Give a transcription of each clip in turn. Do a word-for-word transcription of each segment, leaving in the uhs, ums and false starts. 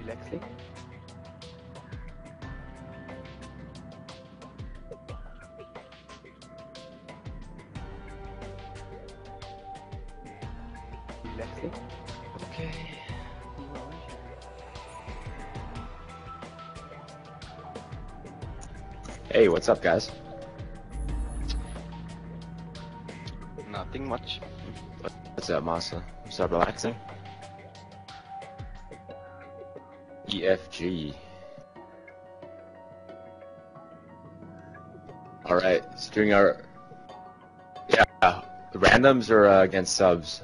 Relaxing. Relaxing. Okay. Hey, what's up, guys? Nothing much. What's up, Masa? What's up, Relaxing? E F G. Alright, so doing our... Yeah, randoms or uh, against subs?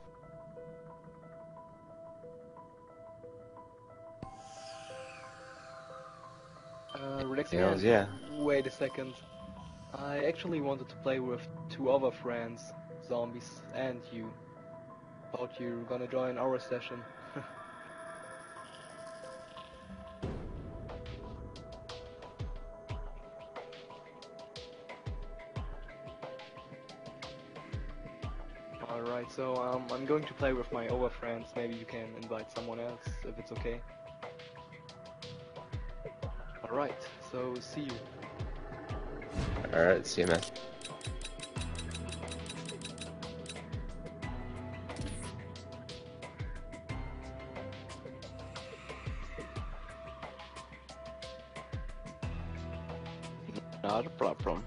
Uh, relaxing. Yes, yeah. Wait a second. I actually wanted to play with two other friends, zombies and you. Thought you were gonna join our session. Alright, so um, I'm going to play with my other friends. Maybe you can invite someone else if it's okay. Alright, so see you. Alright, see you, man. Not a problem.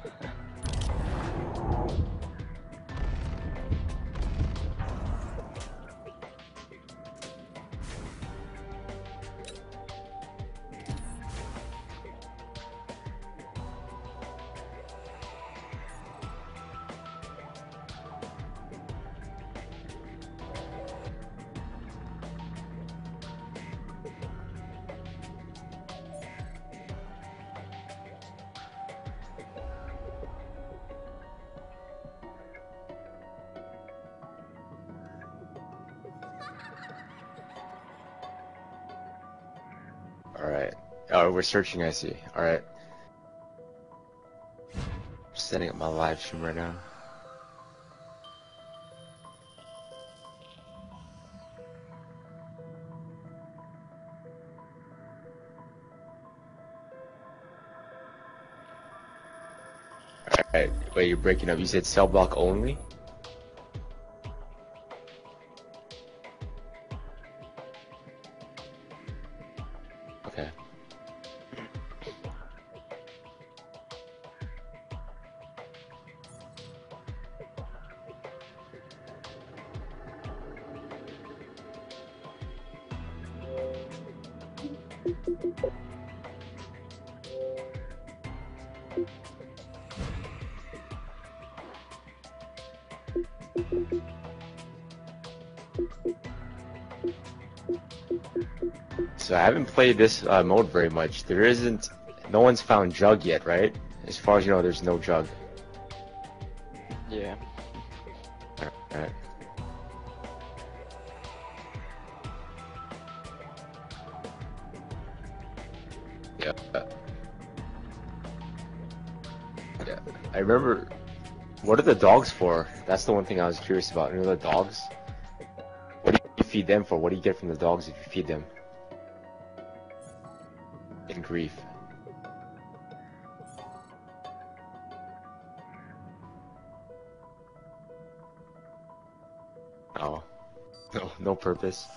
Alright. Oh, we're searching, I see. Alright. Setting up my live stream right now. Alright, wait, you're breaking up. You said cell block only? Okay. So I haven't played this uh, mode very much. There isn't, no one's found Jug yet, right? As far as you know, there's no Jug. Yeah. Alright. Yeah. Yeah. I remember, what are the dogs for? That's the one thing I was curious about. You know the dogs? What do you feed them for? What do you get from the dogs if you feed them? In grief. Oh. No, no purpose.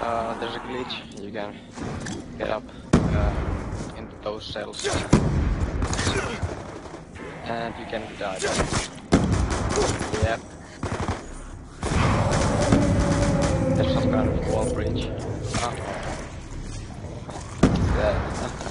Uh, there's a glitch. You can get up uh, into those cells, and you can die. Yep. There's some kind of wall breach. Ah. Yeah.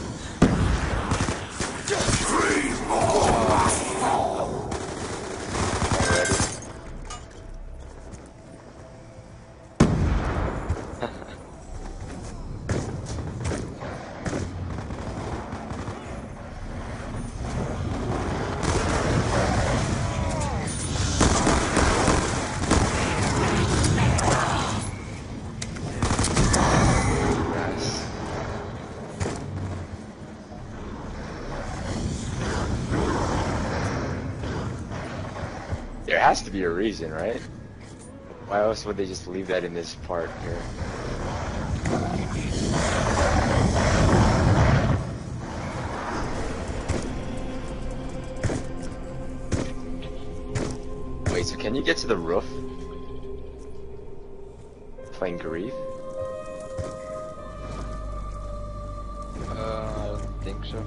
There has to be a reason, right? Why else would they just leave that in this part here? Wait, so can you get to the roof? Playing Grief? Uh, I don't think so.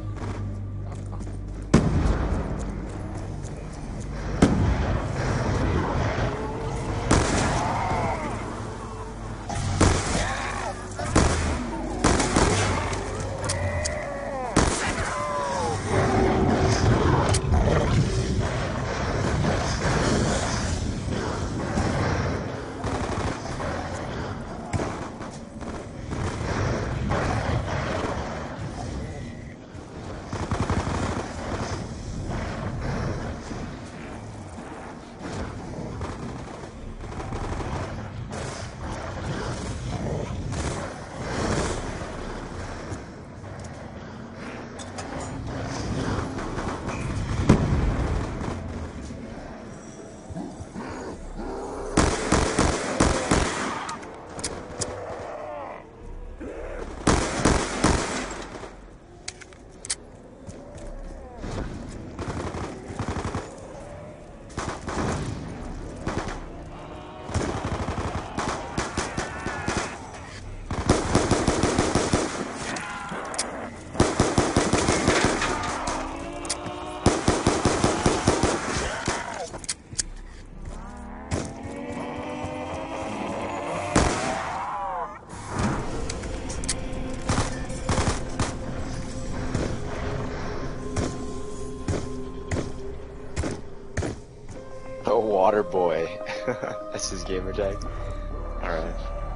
Oh, Water Boy. That's his gamer tag. Alright.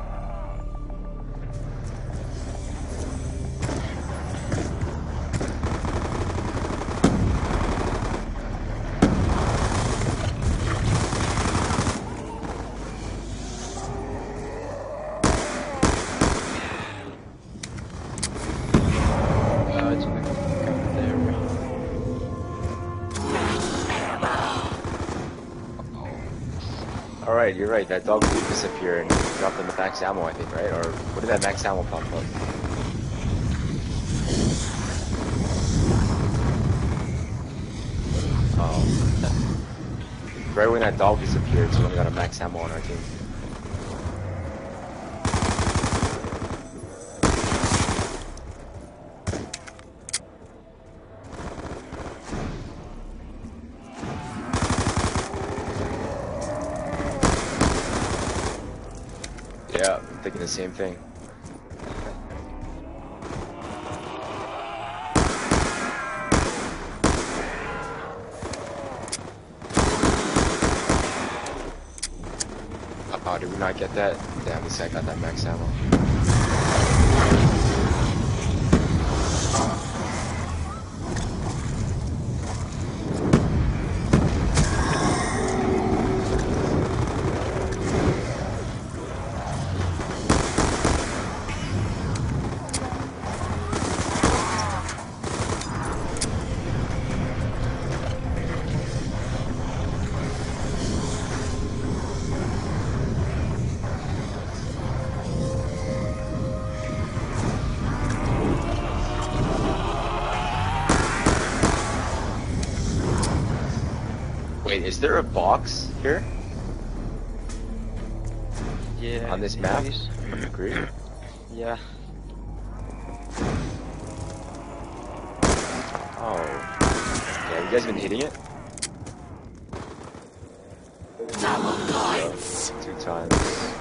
Uh, it's like there. Alright, you're right. That dog did disappear and dropped the max ammo, I think, right? Or what did that max ammo pop up? Oh. Right when that dog disappeared, so we got a max ammo on our team. Yeah, I'm thinking the same thing. Oh, did we not get that? Damn, at least I got that max ammo. Wait, is there a box here? Yeah. On this it map? is. Agree. Yeah. Oh. Yeah, you guys been hitting it? Double points. Yeah, two times.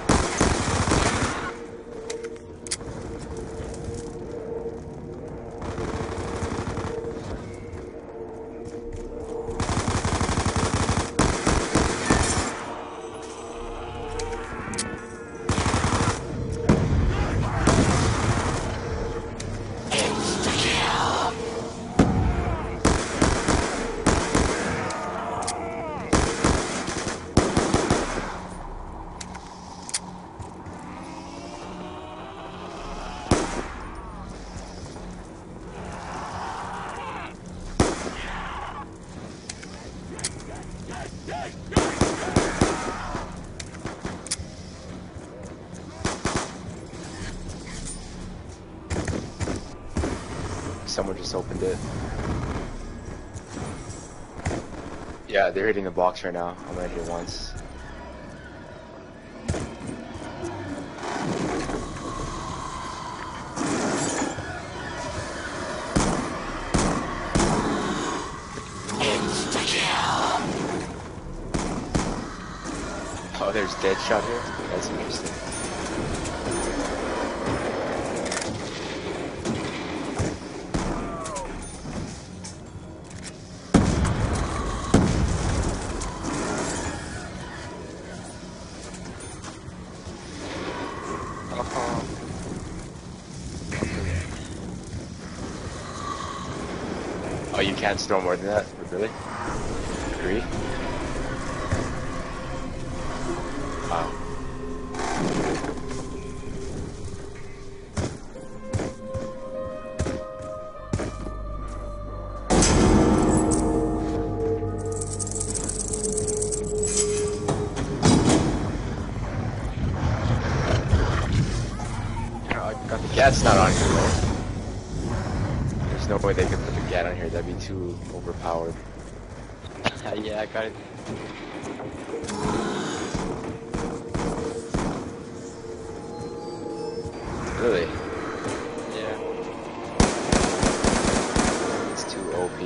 Someone just opened it. Yeah, they're hitting the box right now. I'm gonna hit it once. Oh, there's dead shot here? That's interesting. Oh, you can't store more than that? Really? Three? Wow. The cat's not on here, right? There's no way they could put the cat on here, that'd be too overpowered. Yeah, I got it. Really? Yeah. It's too O P.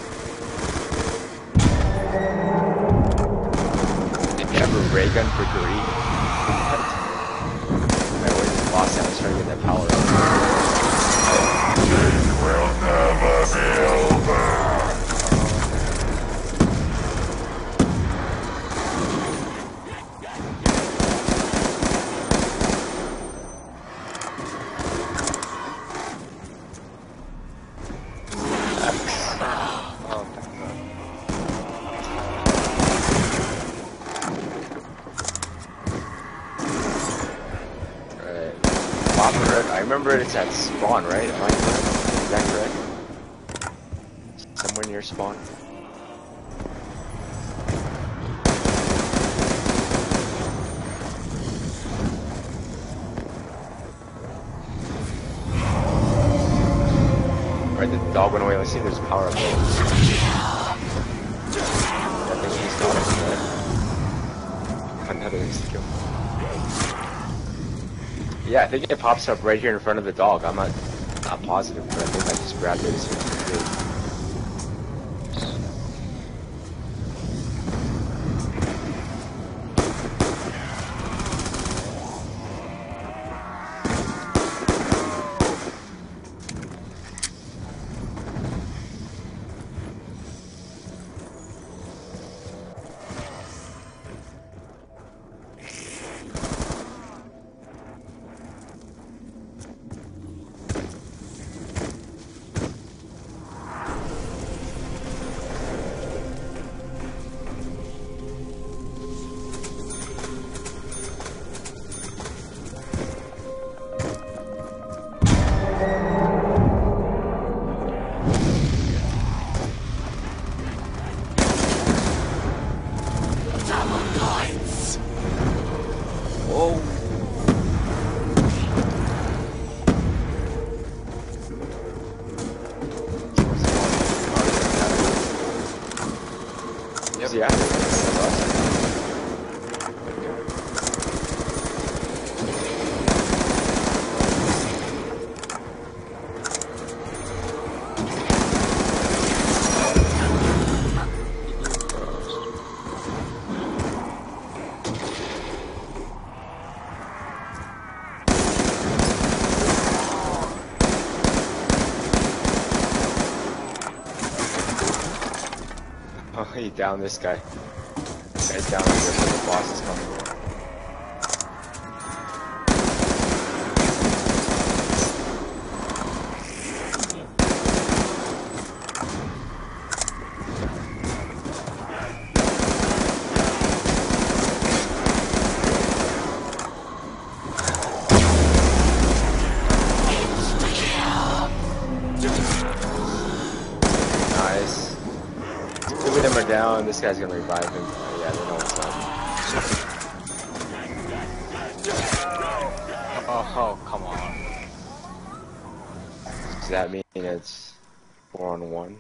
Did you have a ray gun for Guri? I always lost that, I was trying to get that power up. Will never be over. I remember it's at spawn, right? Am I correct? Is that correct? Somewhere near spawn? Alright, the dog went away. Let's see if there's power up there. I think he's got it, right? Another insta kill. Yeah, I think it pops up right here in front of the dog. I'm not, not positive, but I think I just grabbed it as soon as it did. Yeah. He down this guy. This guy's down here, so the boss is coming. Down, this guy's gonna revive him. Oh, yeah, they know what's up. Oh, oh, come on. Does that mean it's four on one?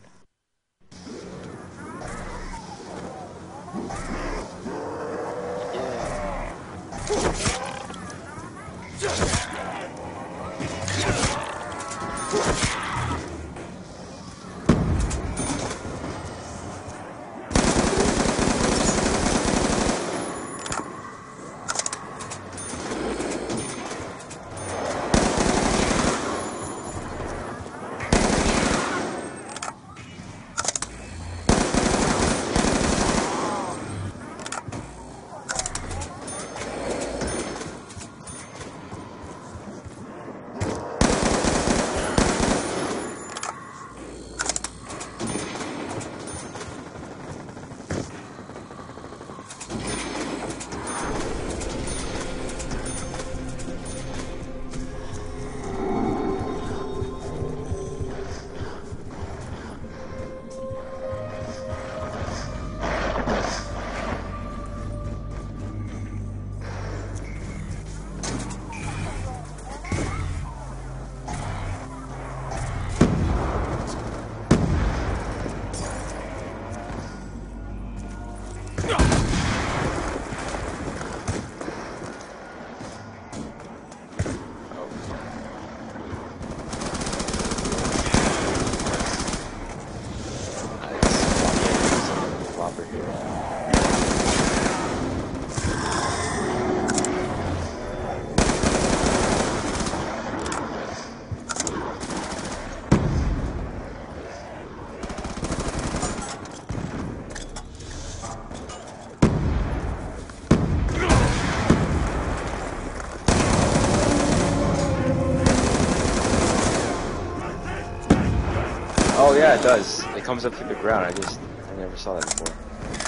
Oh yeah, it does. It comes up through the ground. I just, I never saw that before.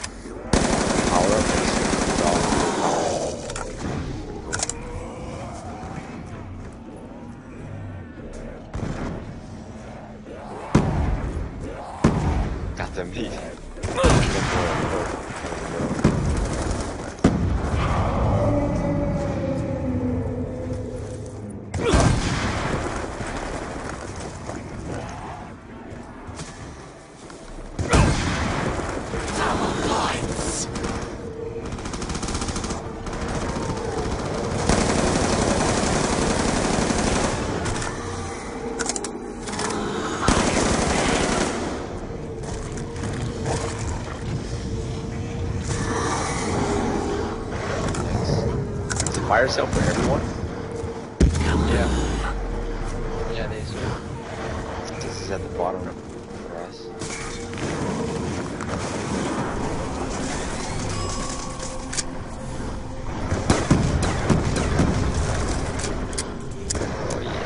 Power up. Got the meat. Fire sale for everyone? Yeah. Yeah, they do. This is at the bottom for us. Oh yeah.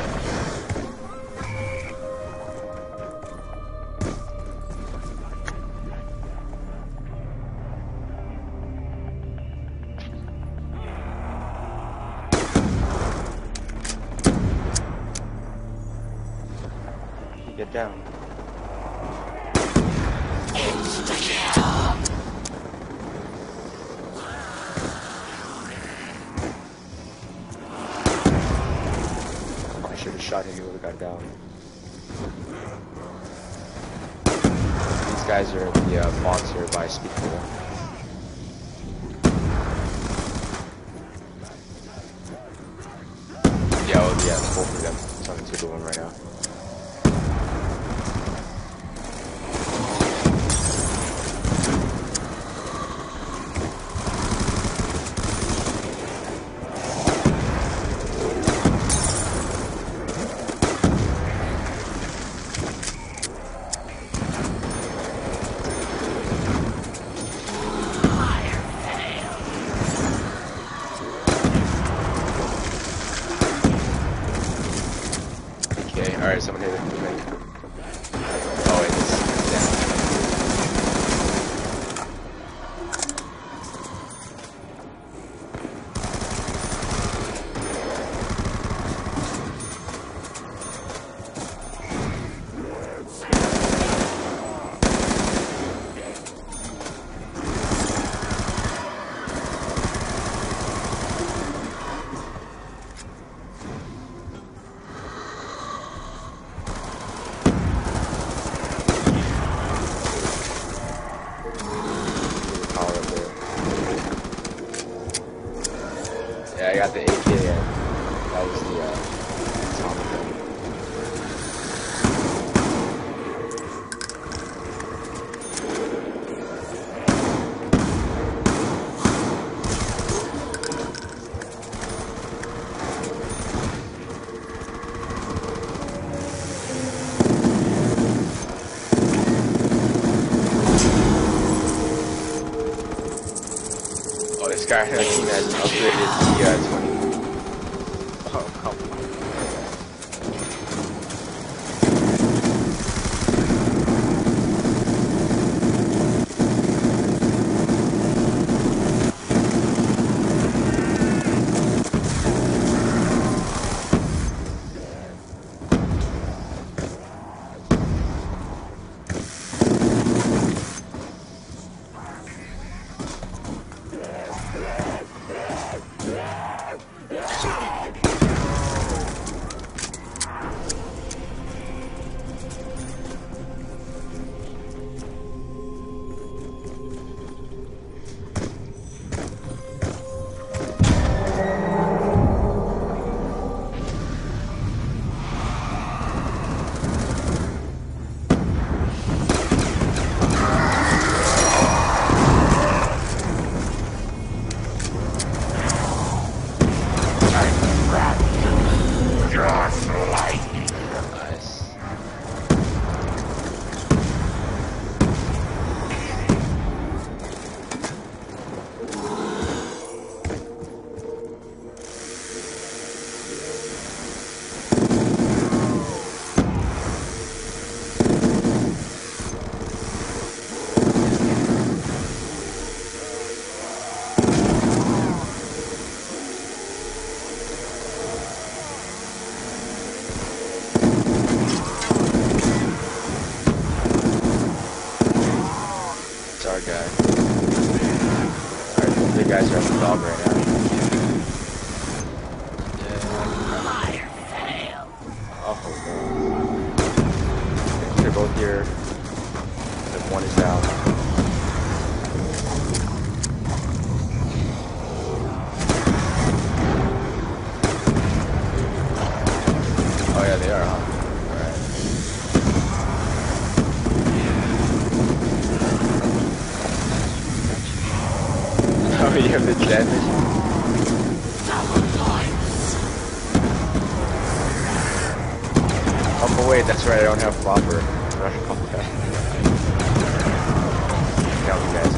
Get down. I should have shot him, he would have got down. These guys are in the uh, box here by Speedpool. Yeah, oh, yeah, both of them. Something to do one right now. Alright, someone hit it. Oh, it's down. Yeah, I got the A K and that was the uh, Tommy gun. Oh, this guy on our team has upgraded the uh, twenty. Oh, come on. Our guy. Alright, the big guys are at the dog right now. Yeah. Oh, they're both here. And one is down. Oh yeah, they are, huh? Alright. Oh, you have the damage. Oh, but wait, that's right, I don't have flopper. Count you guys.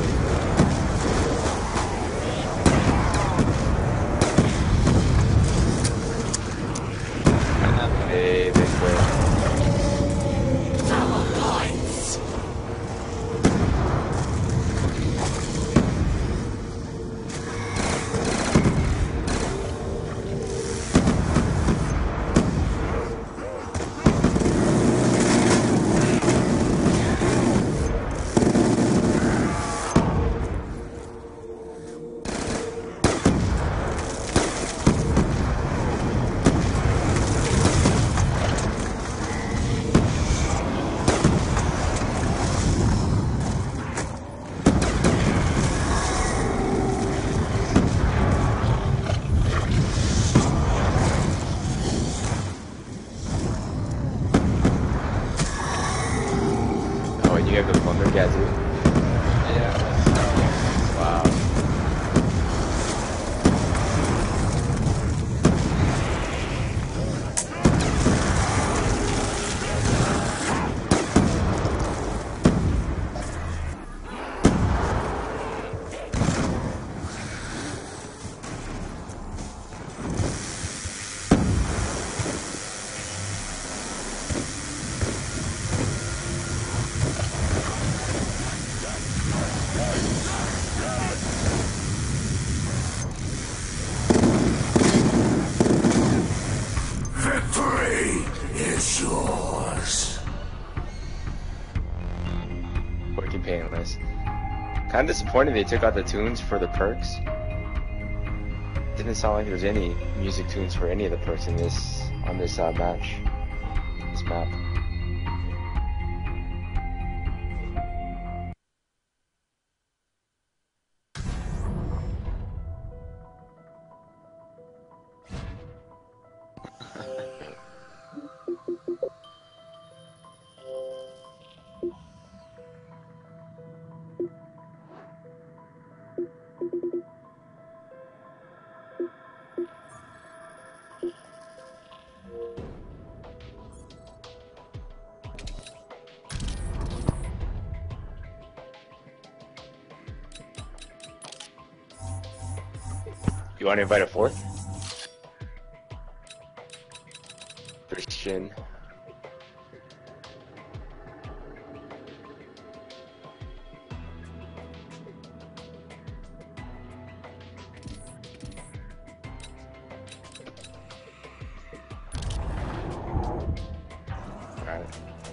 Hey, big boy. Kind of disappointed they took out the tunes for the perks. Didn't sound like there's any music tunes for any of the perks in this on this uh, match, this map. You want to invite a fourth? Christian. Alright.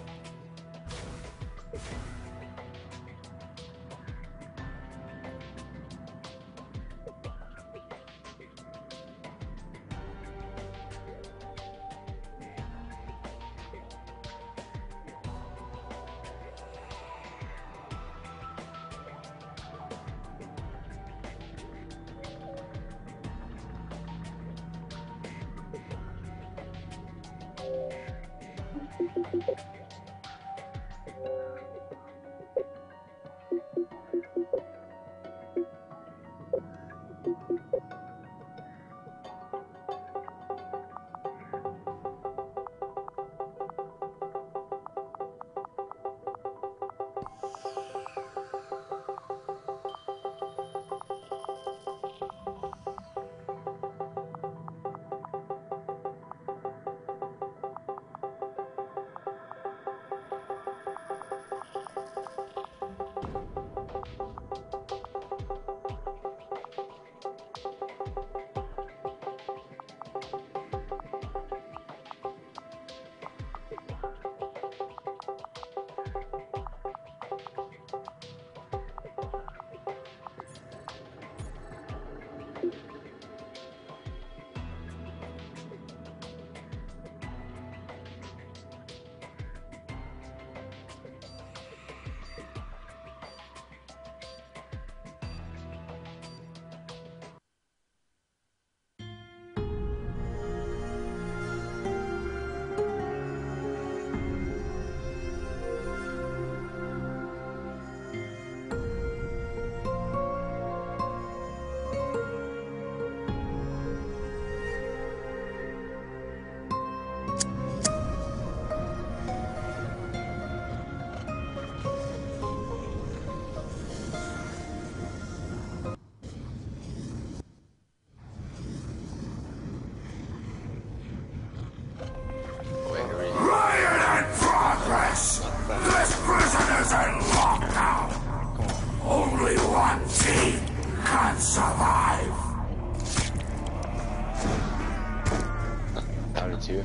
Two.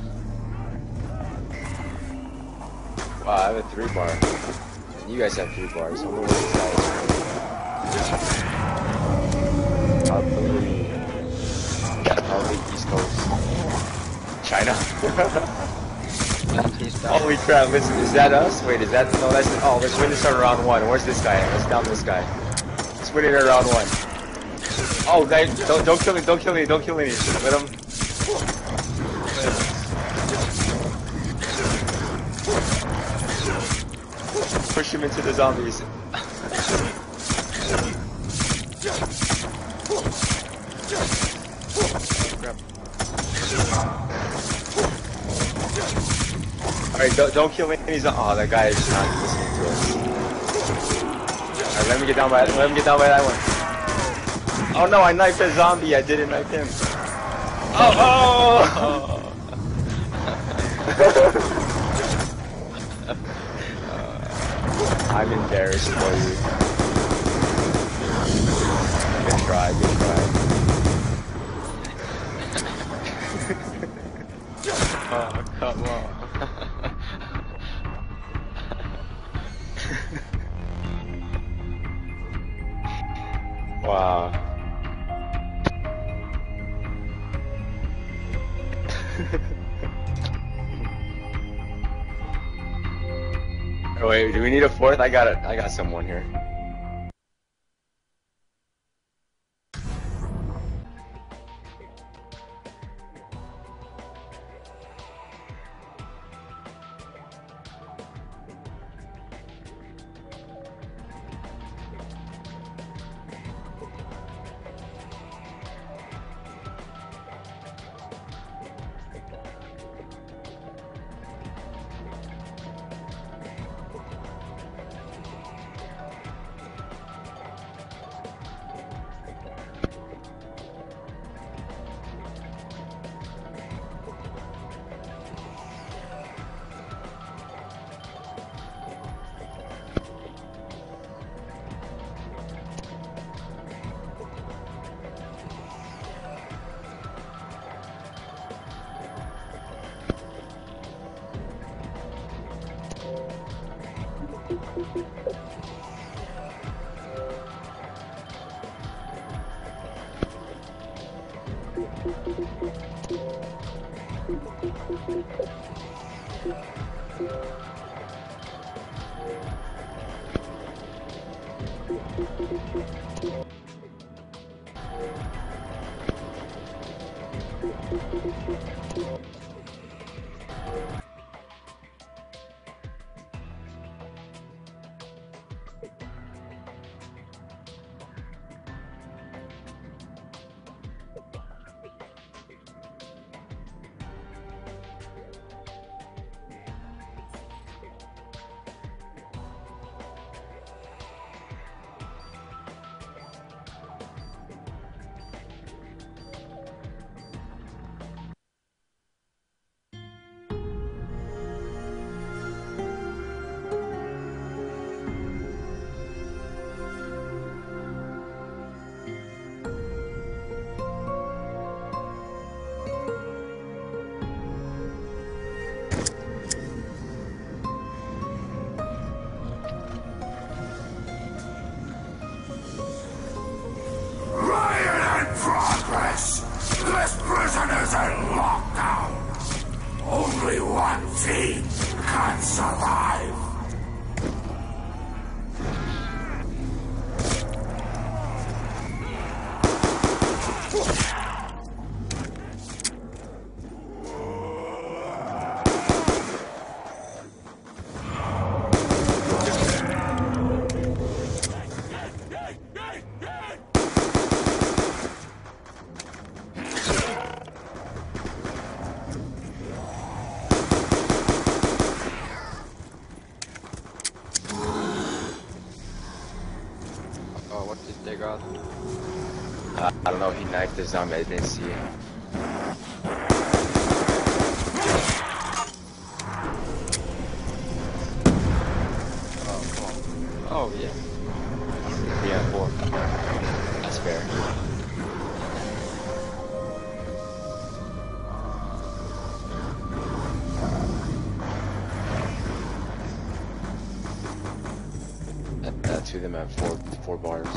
Wow, I have a three bar. And you guys have three bars. I wonder what this guy is. Probably, probably East Coast. China. Holy crap, listen, is that us? Wait, is that, no, that's, oh, let's win this on round one. Where's this guy? Let's down this guy. Let's win it in round one. Oh, guys, don't, don't kill me, don't kill me, don't kill me. Let him. Push him into the zombies. Alright, don't, don't kill any zombies. Oh, that guy is not listening to us. Alright, let me get down by let me get down by that one. Oh no, I knifed a zombie, I didn't knife him. Oh, oh! I'm embarrassed for you. Good try, good try. Oh, come on. Oh, wait, do we need a fourth? I got it. I got someone here. Progress! This prisoner's in lockdown! Only one team can survive! Uh, I don't know, he knifed the zombie, I didn't see it. Oh, come on. Oh, yeah. Yeah, four. That's fair. That, that two of them have four, four bars.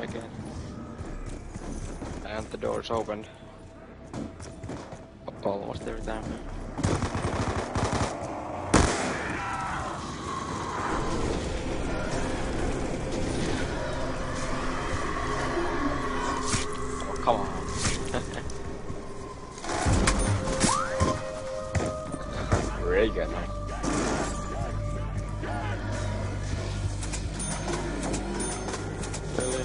again. And the door's opened. Almost every time. Oh, come on. Really good. Really?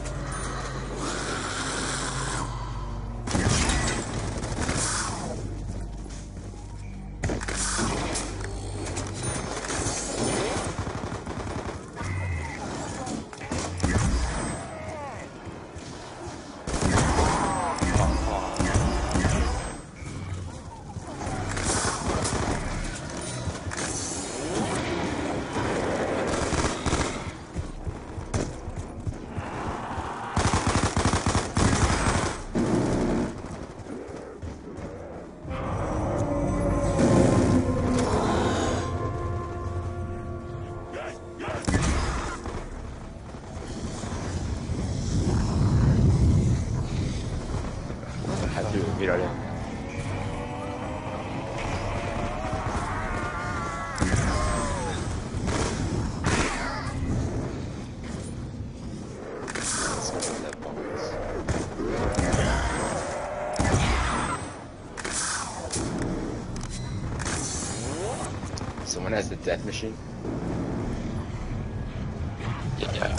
Someone has the death machine? Yeah.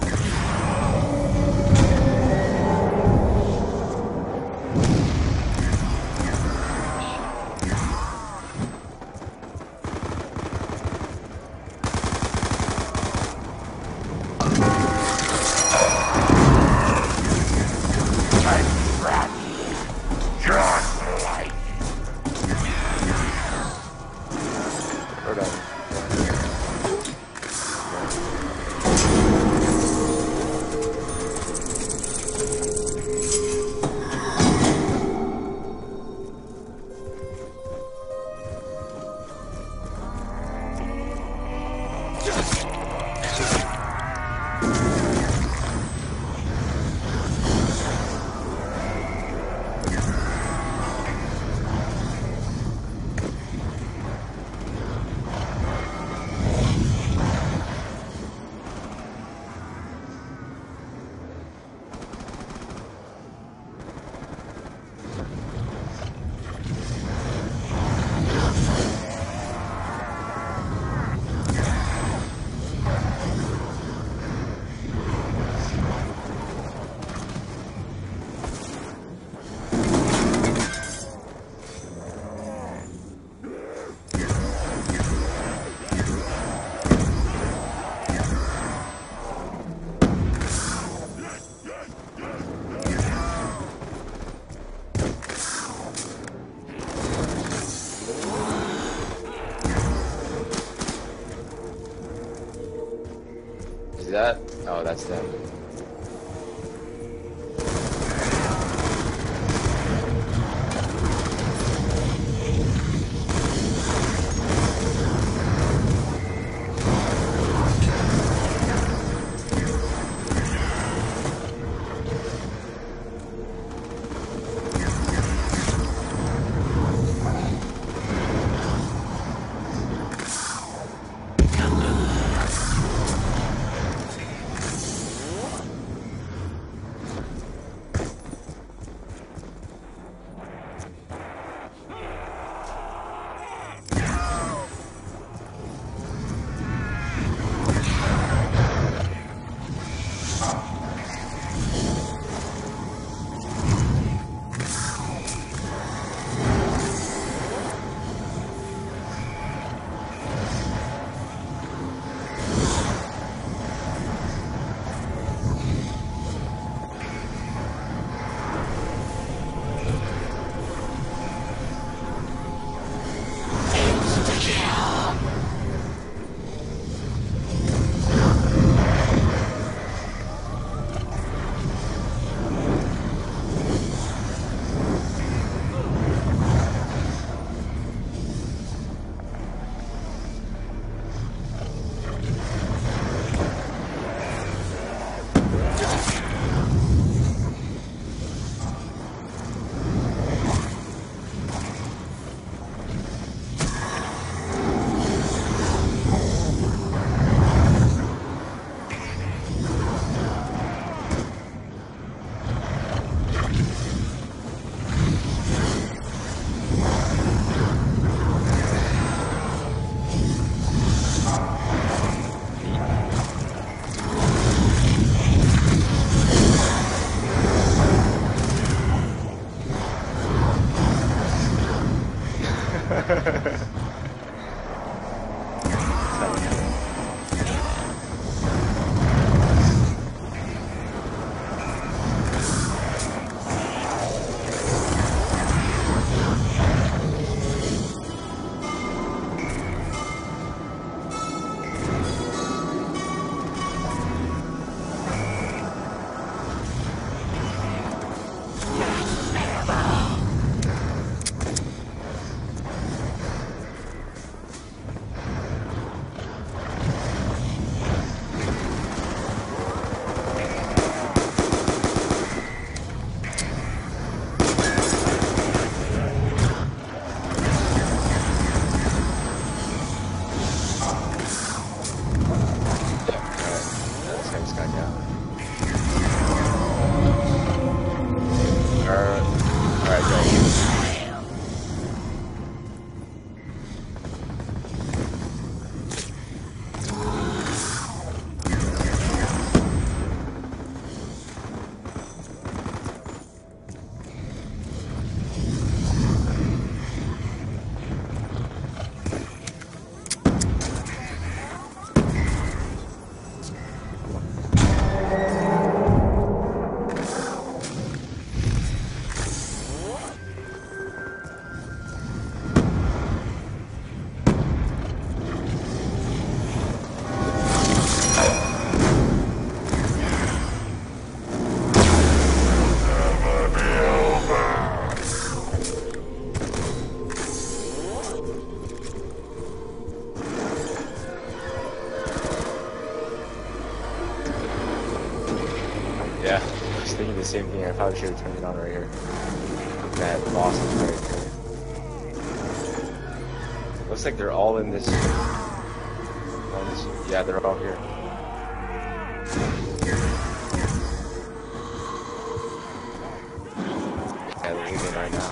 Is that? Oh, that's them. this guy down. Alright, alright, go. Yeah, I was thinking the same thing. I probably should have turned it on right here. That boss is right there. Looks like they're all in this. On this yeah, they're all here. Yeah, they're leaving right now.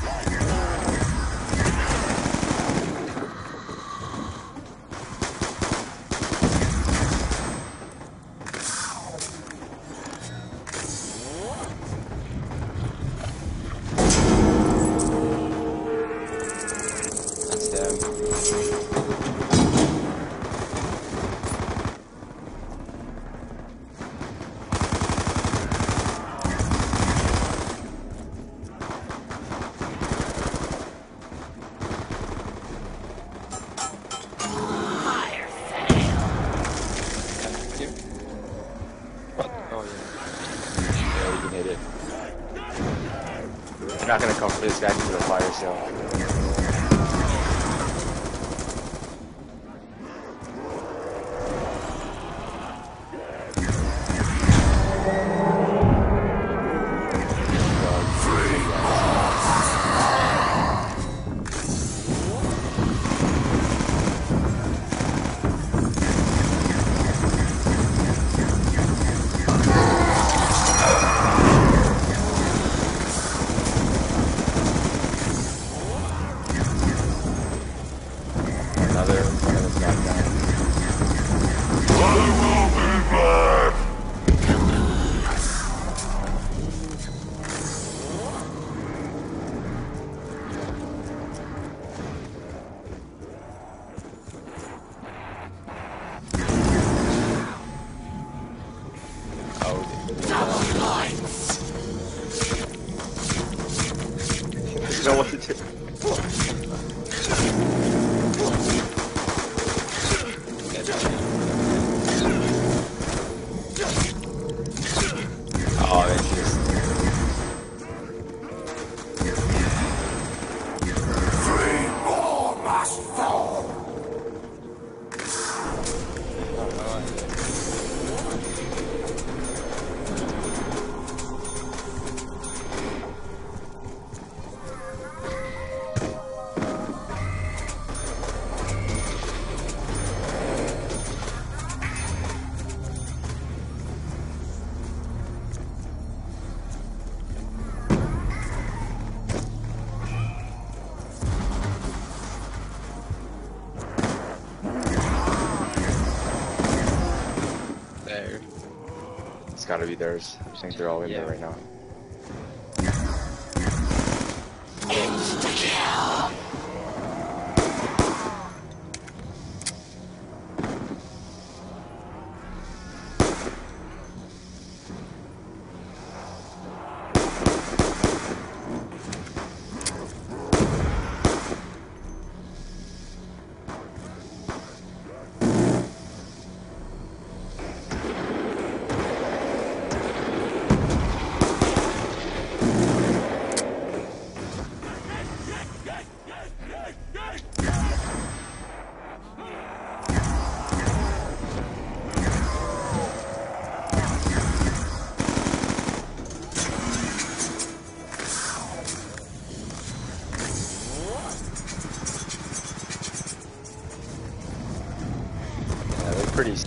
I'm not gonna come for this guy to the fire sale. Another one of us got down. I will be back! Oh, Double lights! I don't know what to do. Oh, it's just... Three more must fall! There. It's gotta be theirs. I think they're all in Yeah. there right now. Insta-kill!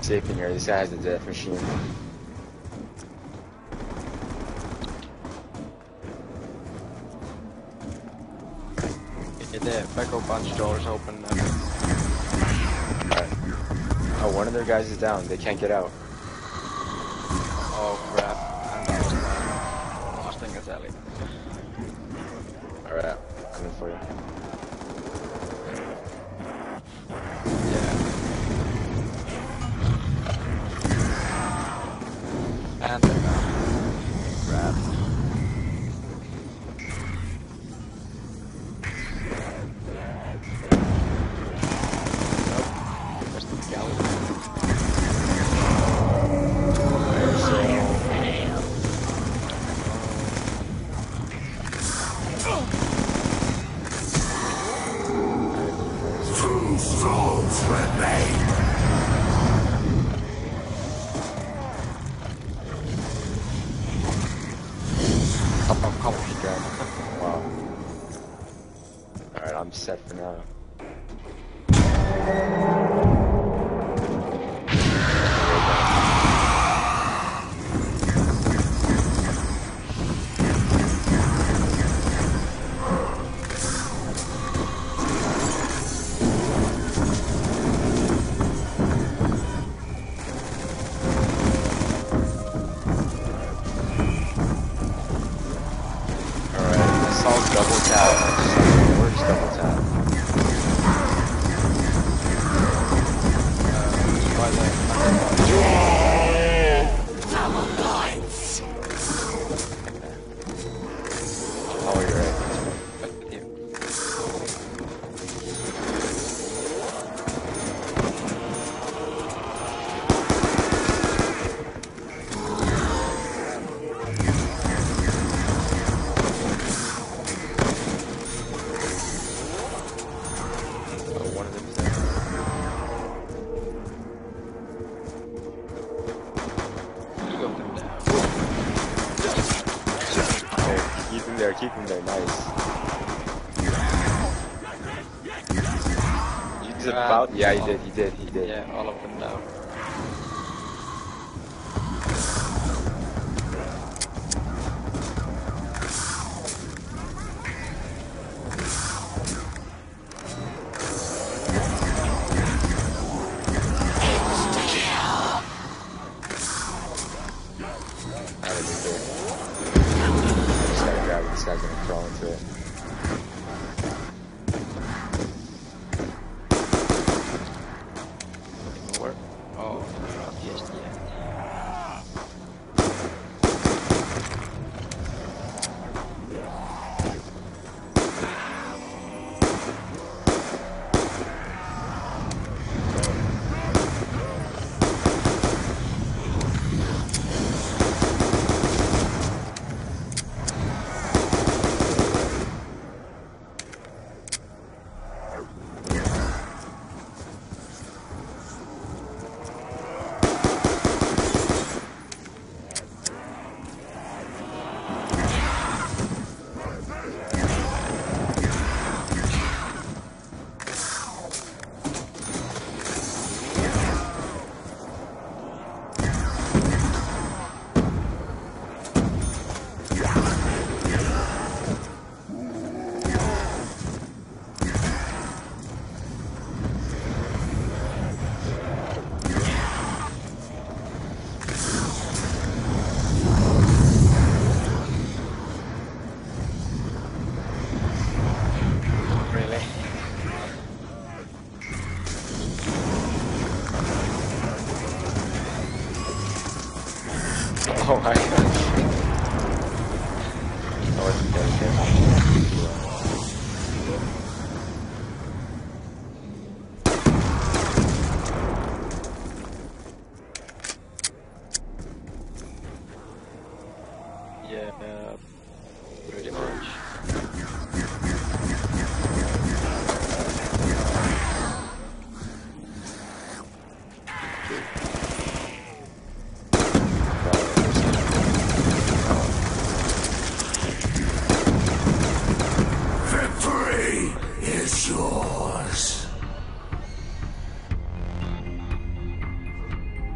safe in here. This guy has a death machine. Get the Echo Bunch doors open now. Alright. Oh, one of their guys is down. They can't get out. Oh crap. And that was my last thing I tell you. Alright, coming for you. Yeah. And they're gone. Crap. Two souls remain. Come on, come on, guys. Wow. Alright, I'm set for now. Double tap. Works double tap. Double points. Oh, you're right. Keep him there, keep him there, nice. He's about, yeah, he did, he did, he did. Yeah, all of them now. This guy's gonna crawl into it. More. Oh, not just yet. Oh my gosh. Oh, it's dead again. Yeah, uh, pretty much. Victory is yours.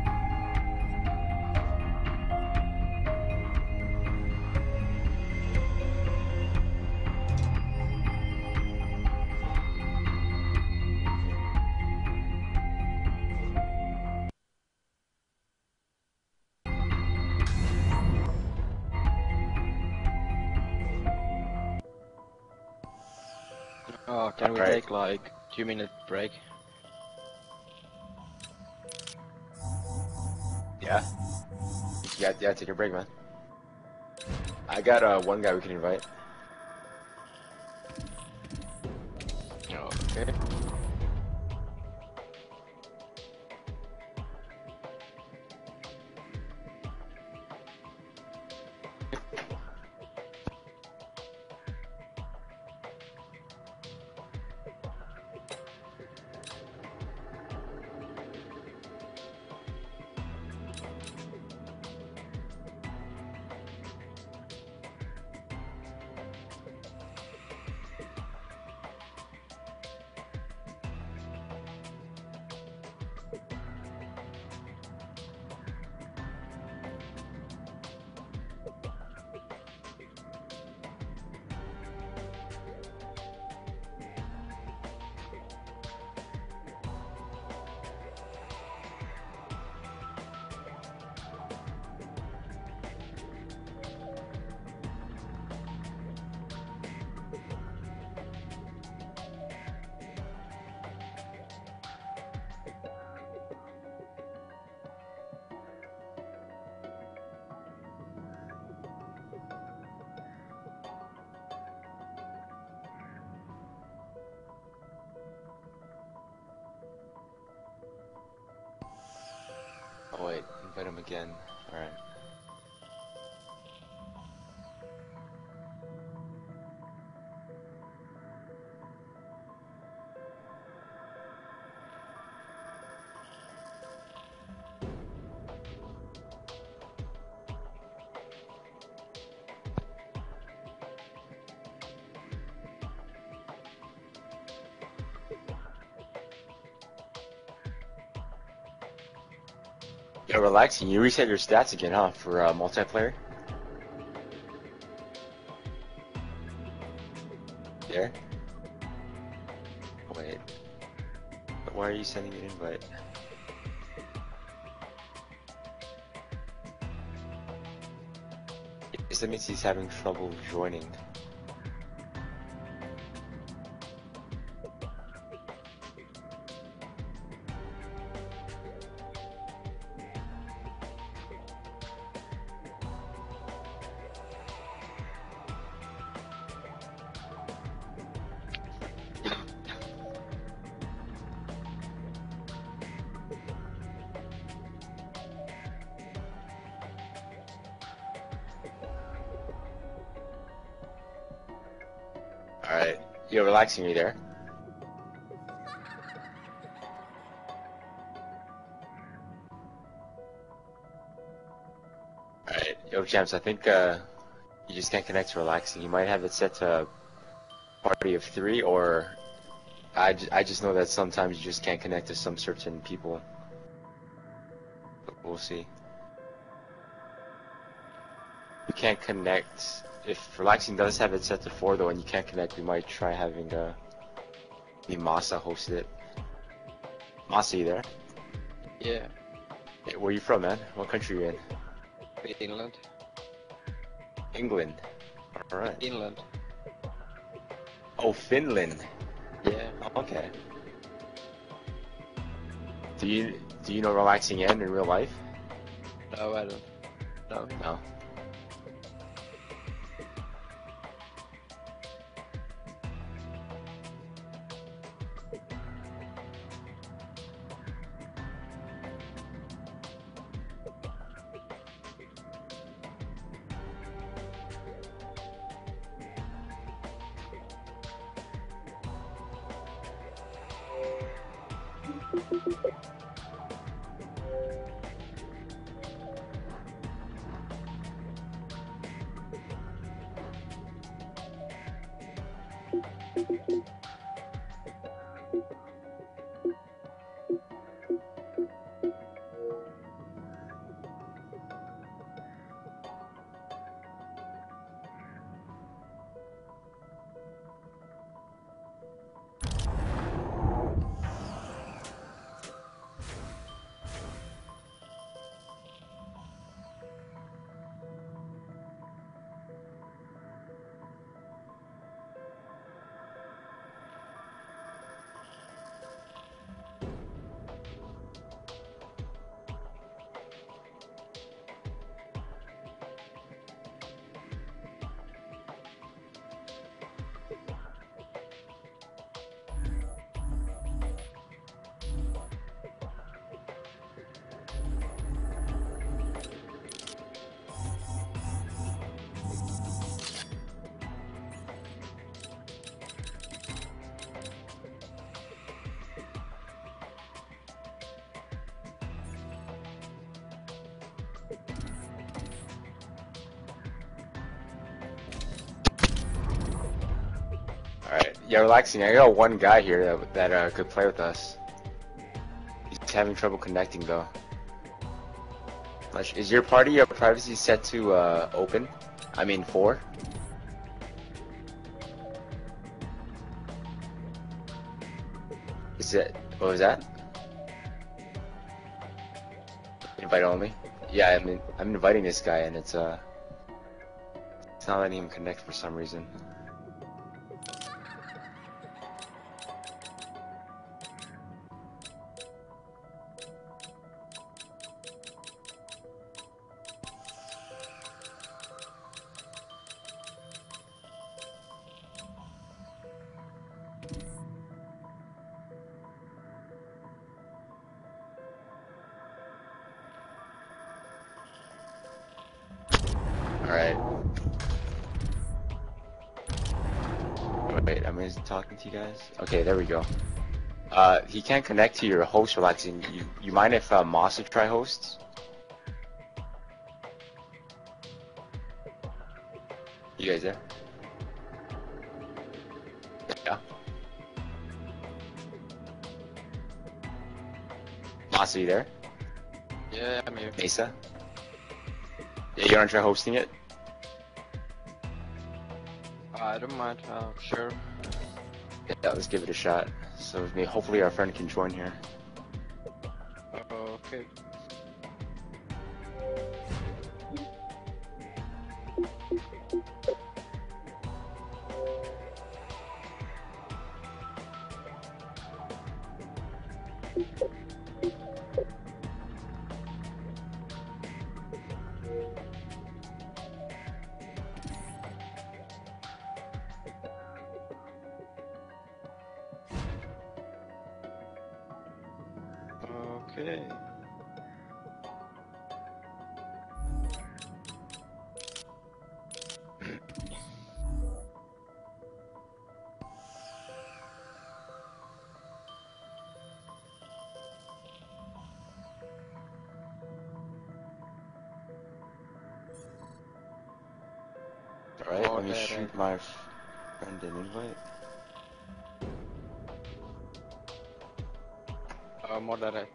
Oh, can we Alright. take like two minute break? Yeah. Yeah, yeah, take a break, man. I got uh one guy we can invite. Okay. Oh wait, invite him again. Alright. Yo, relaxing. You reset your stats again, huh? For uh, multiplayer? There? Wait. But why are you sending an invite? Guess that means he's having trouble joining. Alright. You're relaxing me there. Alright. Yo, Champs, I think uh, you just can't connect to relaxing. You might have it set to party of three, or I, j I just know that sometimes you just can't connect to some certain people. But we'll see. You can't connect. If relaxing does have it set to four though, and you can't connect, we might try having uh, the Masa host it. Masa, you there? Yeah. Hey, where you from, man? What country you in? Finland. England. All right. Finland. Oh, Finland. Yeah. Okay. Do you do you know Relaxing End in real life? No, I don't. No. No. Yeah, relaxing. I got one guy here that, that uh, could play with us. He's having trouble connecting though. Is your party or privacy set to uh, open? I mean four? Is it? What was that? Invite only? Yeah, I mean, I'm inviting this guy and it's uh, it's not letting him connect for some reason. Alright. Wait, am I talking to you guys? Okay, there we go. Uh, he can't connect to your host relaxing. You, you mind if uh, Masa try hosts? You guys there? Yeah. Masa, you there? Yeah, I'm here. Mesa? Yeah, you wanna try hosting it? I don't mind. Uh, sure. Yeah, let's give it a shot. So maybe hopefully our friend can join here. Okay. Okay. Alright, Oh, let me that shoot I- my friend an invite. Uh, moderate.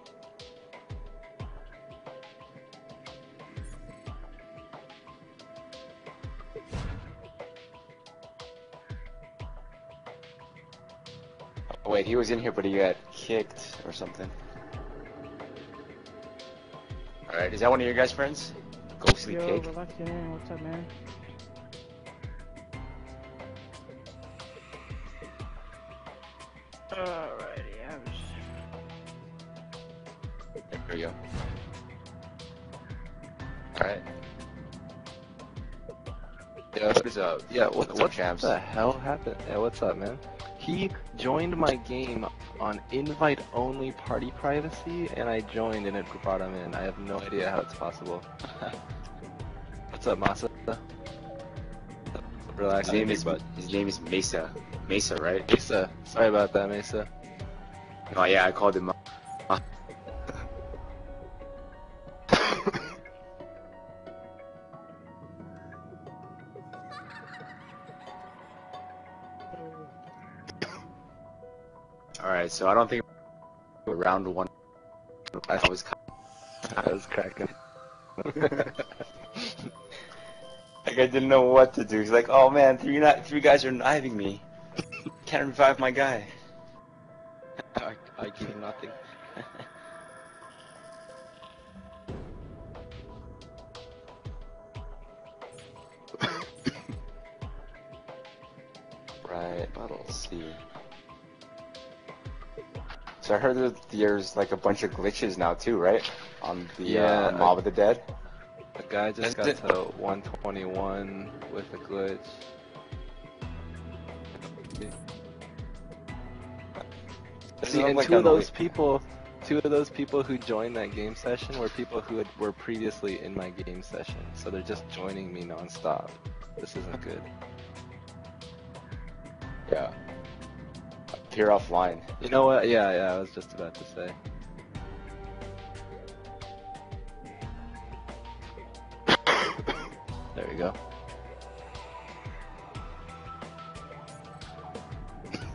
Oh, wait, he was in here but he got kicked or something. Alright, is that one of your guys' friends? Ghostly Yo, Pig? relaxing. What's up, man? Alrighty, I'm just... There we go. Alright. Yeah, What is up? yeah, what, What's up, what champs? the hell happened? Yeah, what's up, man? He joined my game on invite-only party privacy, and I joined and it brought him in. I have no idea how it's possible. What's up, Masa? Relax, His name is but his name is Mesa. Mesa, right? Mesa. Sorry about that, Mesa. Oh yeah, I called him. Ma- Alright, so I don't think round one I was I was cracking. like I didn't know what to do. He's like, oh man, three not three guys are knifing me. Can't revive my guy. I, I give nothing. Right, let's see. So I heard that there's like a bunch of glitches now too, right? On the Yeah, uh, Mob of the Dead. The guy just got That's it. to one twenty-one with a glitch. Doesn't See, look and like two of I'm the those lead- people, two of those people who joined that game session were people who had, were previously in my game session. So they're just joining me non-stop. This isn't good. Yeah. Appear offline. You know what? Yeah, yeah, I was just about to say. There we go.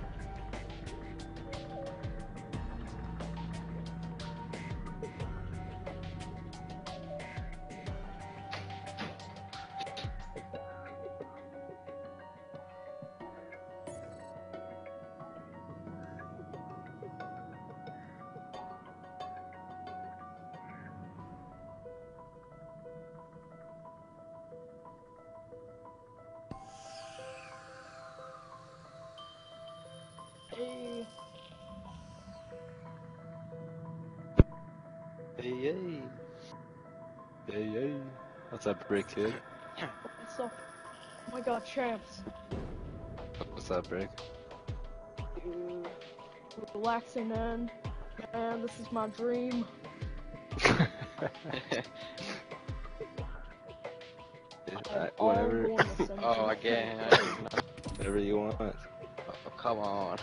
Hey, yay. Hey, yay. What's up, Brick Kid? What's up? Oh my god, champs. What's up, Brick? Dude, relaxing end. Man, this is my dream. I, all whatever, going to send Oh, you. again. whatever you want. Oh, come on.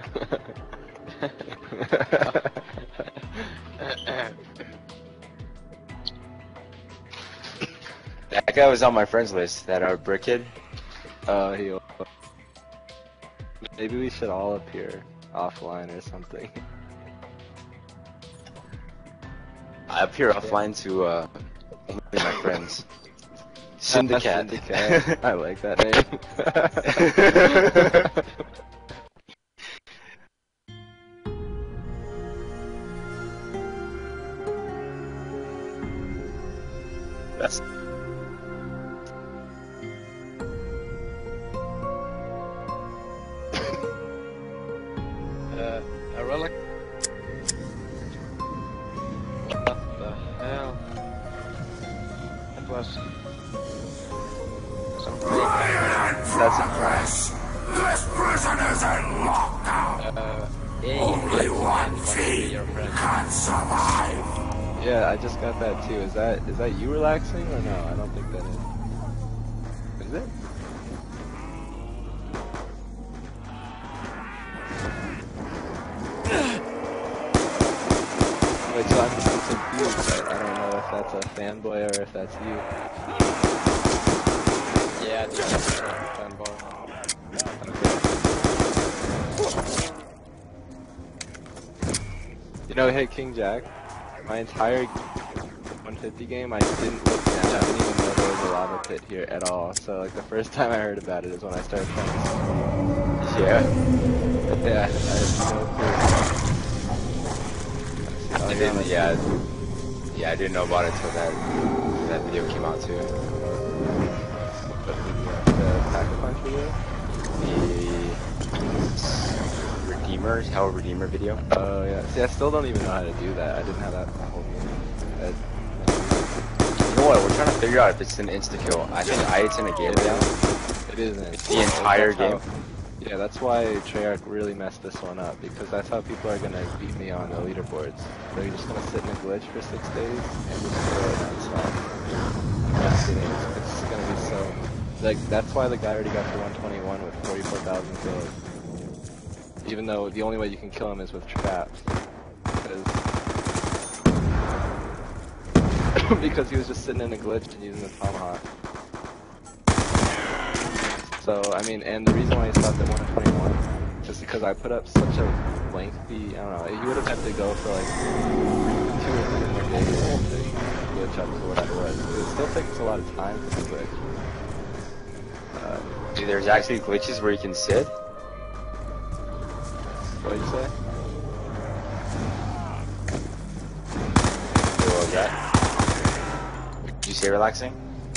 That guy was on my friends list, that uh, brick kid. Oh, he. Maybe we should all appear offline or something. I appear offline to uh, only my friends. Syndicate. Syndicate. I like that name. That's Uh, a relic? What the hell? That was some fake. Violent progress. This prison is in lockdown. Uh, yeah, Only yeah, one yeah, team your friend. can survive. Yeah, I just got that too. Is that is that you relaxing or no? I don't think that is. Is it? Wait, so I'm, I'm confused. I, I don't know if that's a fanboy or if that's you. Yeah, the other fanboy. You know, hey King Jack, my entire one fifty game, I didn't look down. I didn't even know there was a lava pit here at all. So like the first time I heard about it is when I started playing. yeah. Yeah, I had no clue. I didn't. Yeah. Yeah, I didn't know about it till that that video came out too. But the, the Pack-a-Punch video? The Redeemer, Hell Redeemer video. Oh yeah. See, I still don't even know how to do that. I didn't have that whole game. That, You know what? We're trying to figure out if it's an insta kill. I think I it's in a game now. it isn't. It's the entire That's how- game. Yeah, that's why Treyarch really messed this one up, because that's how people are gonna beat me on the leaderboards. They're just gonna sit in a glitch for six days and just throw it non-stop. I'm not kidding. It's, it's gonna be so... Like, that's why the guy already got to one twenty-one with forty-four thousand kills. Even though the only way you can kill him is with traps. Because... because he was just sitting in a glitch and using the tomahawk. So, I mean, and the reason why he stopped at one twenty-one is because I put up such a lengthy, I don't know, he would have had to go for like two or three more days to glitch up to whatever it was. It still takes a lot of time for the glitch. Uh, Dude, there's actually glitches where you can sit. what did you say? What was that? Did you say relaxing?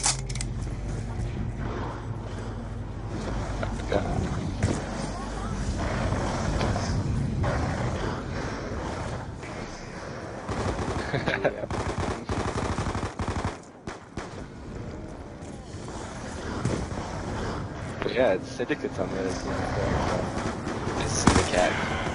But yeah, it's Syndicate's on the other team. It's Syndicate.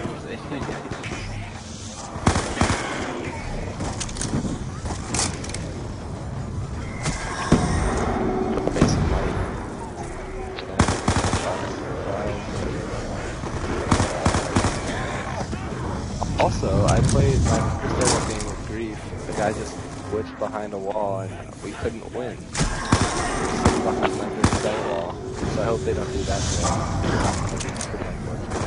Also, I played my first ever game with Grief. The guy just glitched behind a wall and we couldn't win. Behind like this cell wall. So I hope they don't do that to us. It's pretty unfortunate.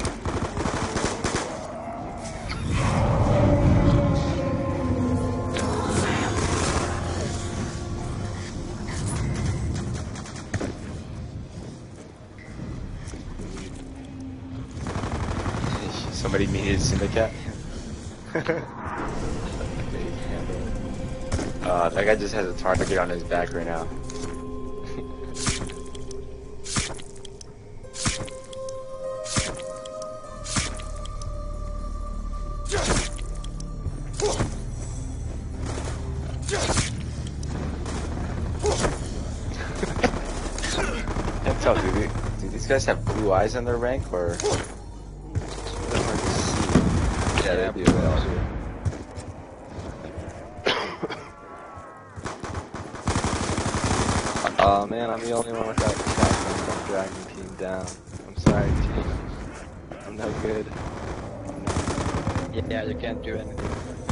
Somebody needed Syndicate. Uh, that guy just has a target on his back right now. tell, do, they, do these guys have blue eyes on their rank, or? Yeah, they do. They all do. Oh man, I'm the only one without shotgun from dragging team down. I'm sorry, team. I'm no good. Yeah, you can't do anything.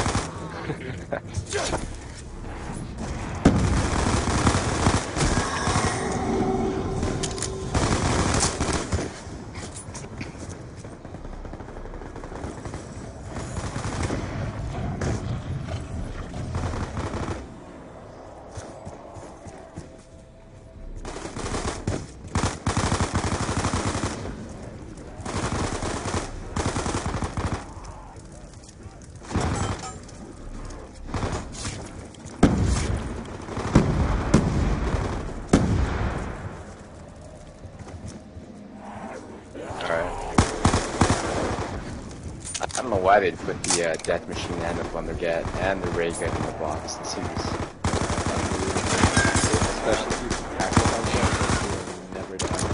I don't know why they'd put the uh, death machine and the Blundergat and the ray gun in the box. This seems Especially if you pack a bunch of them, never die.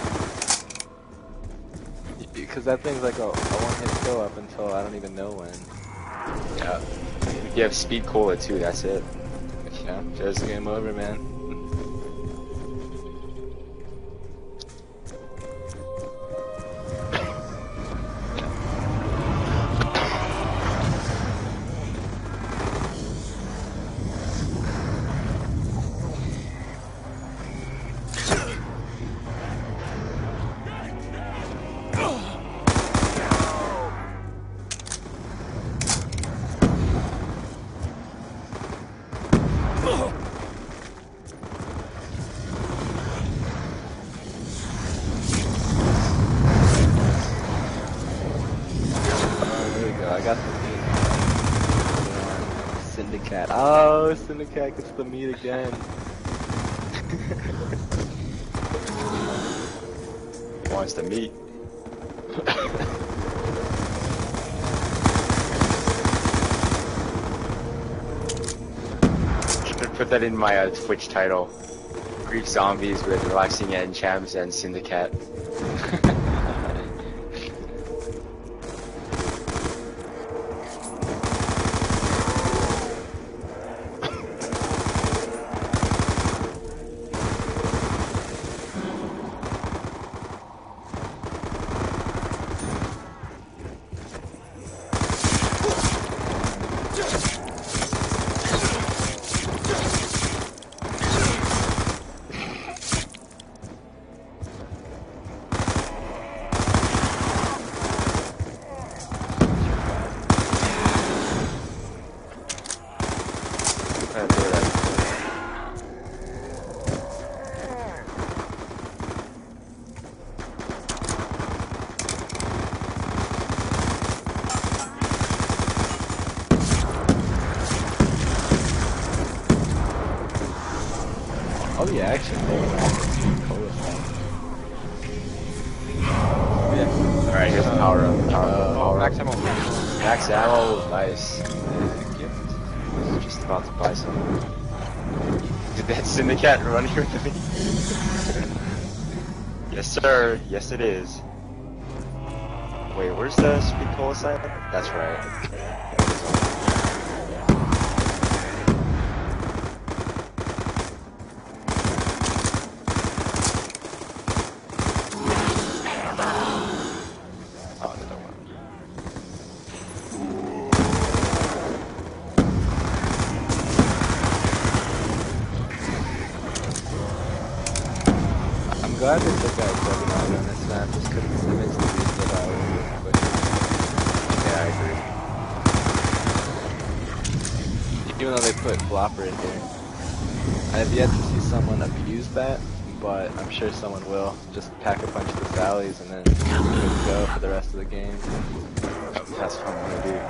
Because that thing's like a, a one-hit kill up until I don't even know when. yeah. If you have speed cola too, that's it. Yeah, just game over, man. I got the meat. Syndicate. Oh, Syndicate gets the meat again. He wants to meet. Should put that in my uh, Twitch title. Greek zombies with relaxing end champs and syndicate. Oh yeah, actually, cola Yeah. Alright, here's the power up. Power up. Oh, Power up. max ammo. Max ammo. Nice. Gift. Just about to buy some. Did that syndicate run here with me? Yes, sir. Yes, it is. Wait, where's the speed cola sign? That's right. I'm glad they took out Juggernaut on this map, just because it makes the beast get out really quick. Yeah, I agree. Even though they put Flopper in here. I have yet to see someone abuse that, but I'm sure someone will. Just pack a bunch of the Sallies and then just go for the rest of the game. That's what I'm gonna do.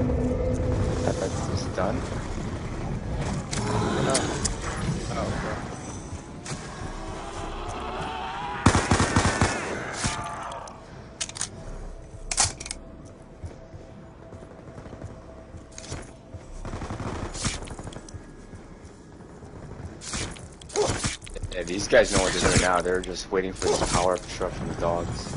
That's done. Oh, okay. Yeah, these guys know what they're doing now. They're just waiting for this power-up truck from the dogs.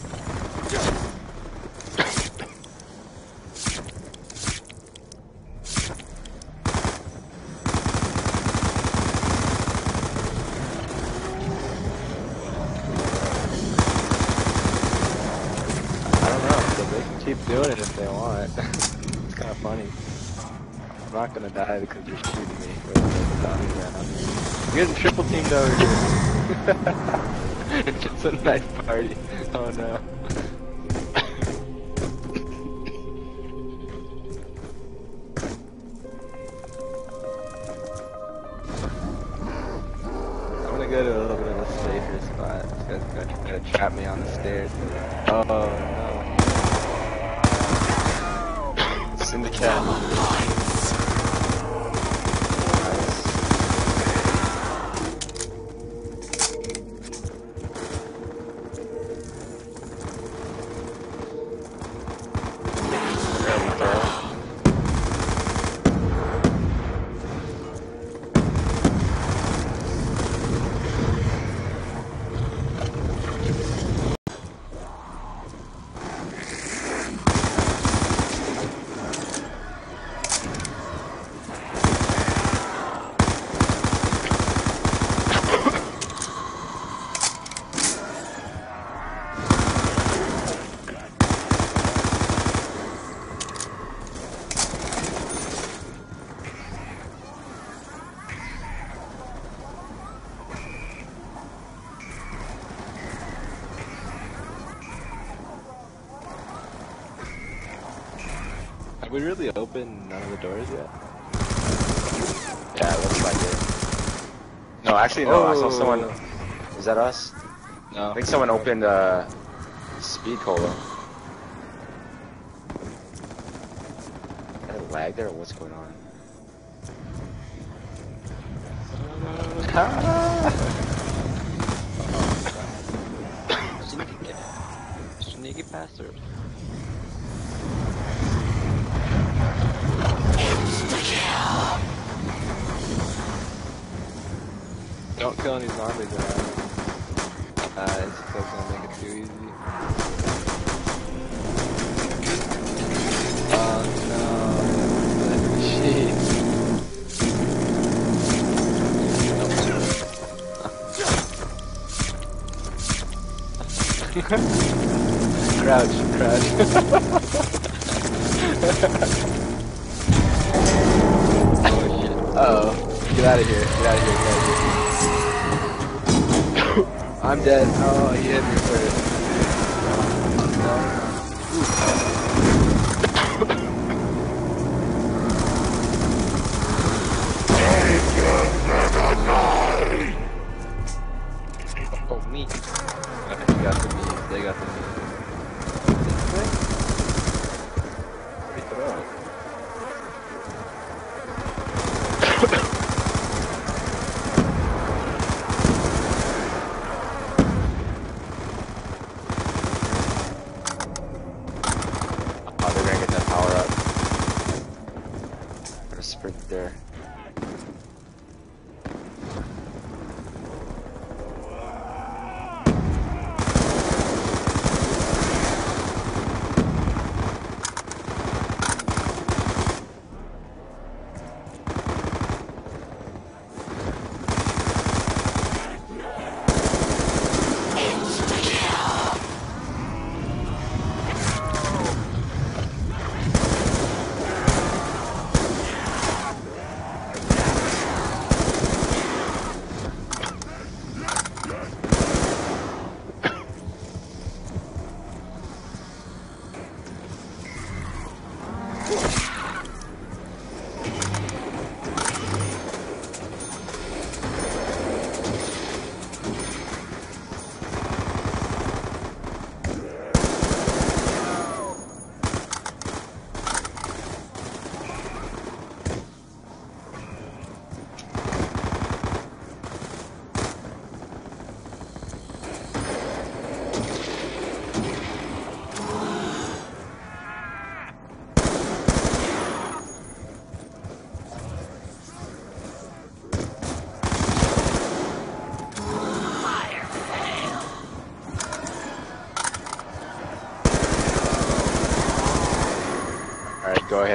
I don't know, so they can keep doing it if they want. It's kind of funny. I'm not gonna die because you're shooting me. Or zombies around. I'm getting triple teamed over here. It's a nice party. Oh no. I'm gonna go to a little bit of a safer spot. This guy's gonna try to trap me on the stairs. Oh no. It's in the cat. Have we really opened none of the doors yet? Yeah, it looks like it. No, actually, no. I saw someone. Oh. Is that us? No. I think someone opened uh, speed cola. Is that a lag there, or what's going on? Sneaky, sneaky bastard. Don't kill any zombies around. Uh, it's still gonna make it too easy. Oh no. Jeez. Crouch, crouch. Oh shit. Uh oh. Get out of here, get out of here, get out of here. I'm dead. Oh, he hit me first. No. Oh me. Okay, you got the meat. They got the meat. This way? Pick it up. Oh, they're gonna get that power up. Gotta sprint there.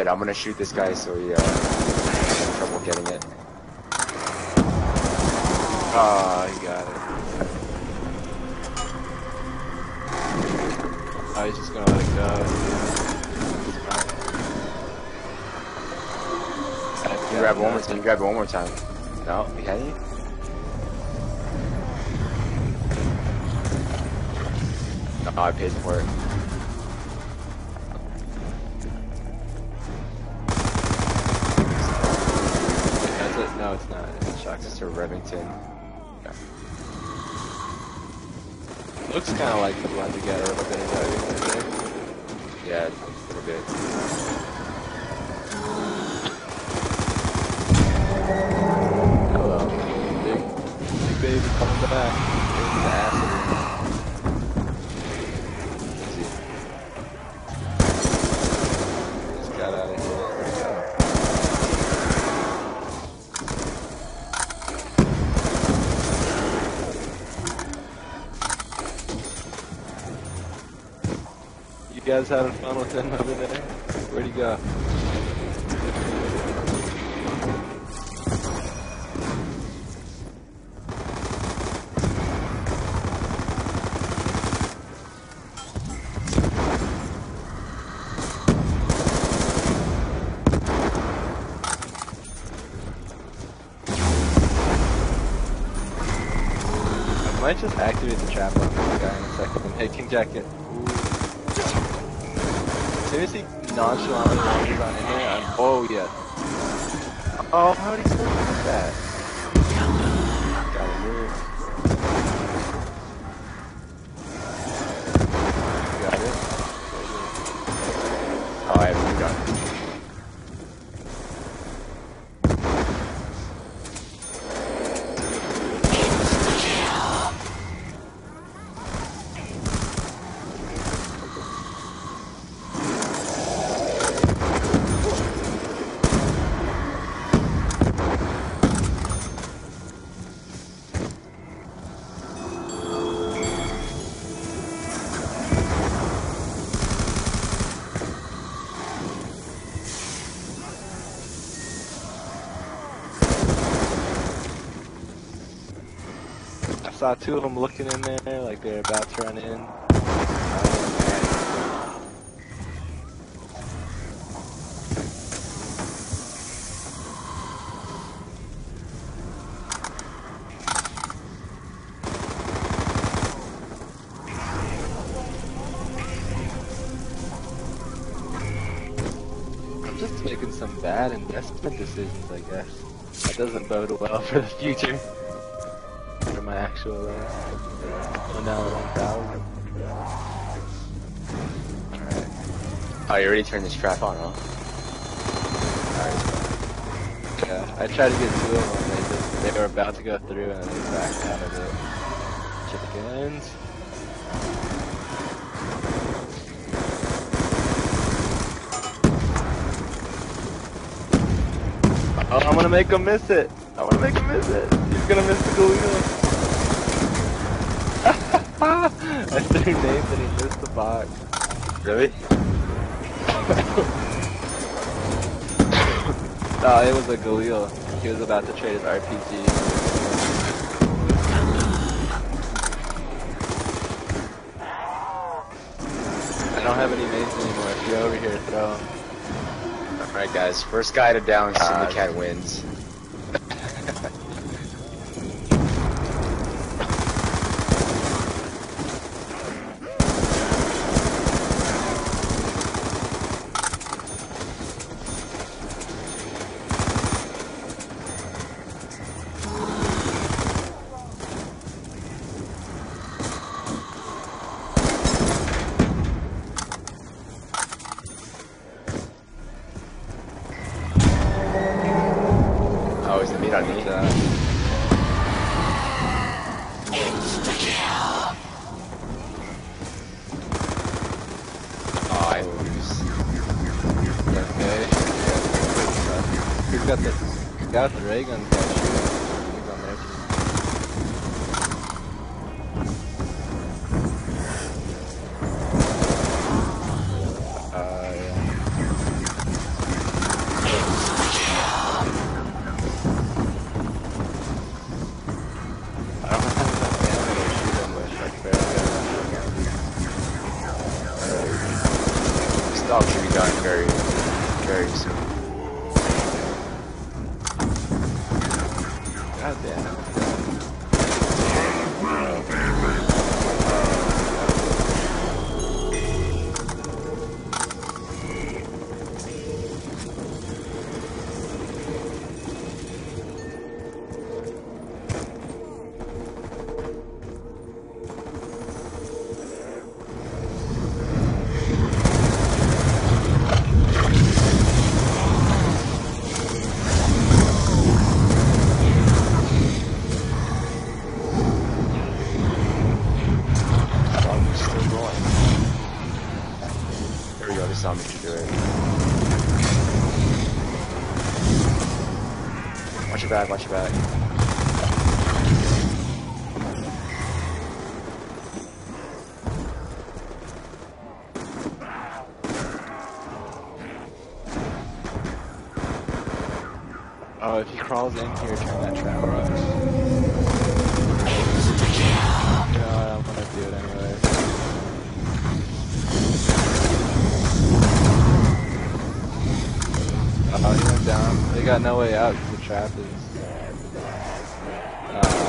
I'm gonna shoot this guy so he uh, has trouble getting it. Oh, he got it. Oh, he's just gonna let it go. You can grab it one more time. You can grab it one more time. No, can you? No, I paid for it. That's it? No, it's not. It's Shocks us to Remington. Yeah. Looks kind of like the blend together a little bit of that. Yeah, a little bit. Hello. Big, big baby coming back. There's the acid. Easy. Just got out of here. You guys having fun with him over there? Where'd he go? I might just activate the trap on this guy in a second. Hey, King Jacket. As soon as he nonchalantly wanders on in there, I'm. Oh, yeah. Oh, how did he still do that? Gotta move. Got it. Oh, I have two guns. I saw two of them looking in there like they're about to run in. I'm just making some bad investment decisions, I guess. That doesn't bode well for the future. For my actual life. one dollar one thousand. Alright. Oh, you already turned this trap on, huh? Alright. Yeah, I tried to get two of them and they just, they were about to go through and they backed out of it. Chickens. Oh, I'm gonna make him miss it. I wanna make him miss it. He's gonna miss the Galil. I threw names and he missed the box. Really? Oh, it was a Galil. He was about to trade his R P G. I don't have any mates anymore. If you're over here, throw them. Alright guys, first guy to down Syndicate wins. Oh, is the meat on me? Uh, Oh, I lose. okay. Who's got the, who's got the ray gun? He's on there too. Uh, yeah. God damn. Saw me do it. Watch your back, watch your back. Oh, if he crawls in here, turn that trap off. No, I'm gonna do it anyway. Oh, he went down. They got no way out because the trap is... Uh,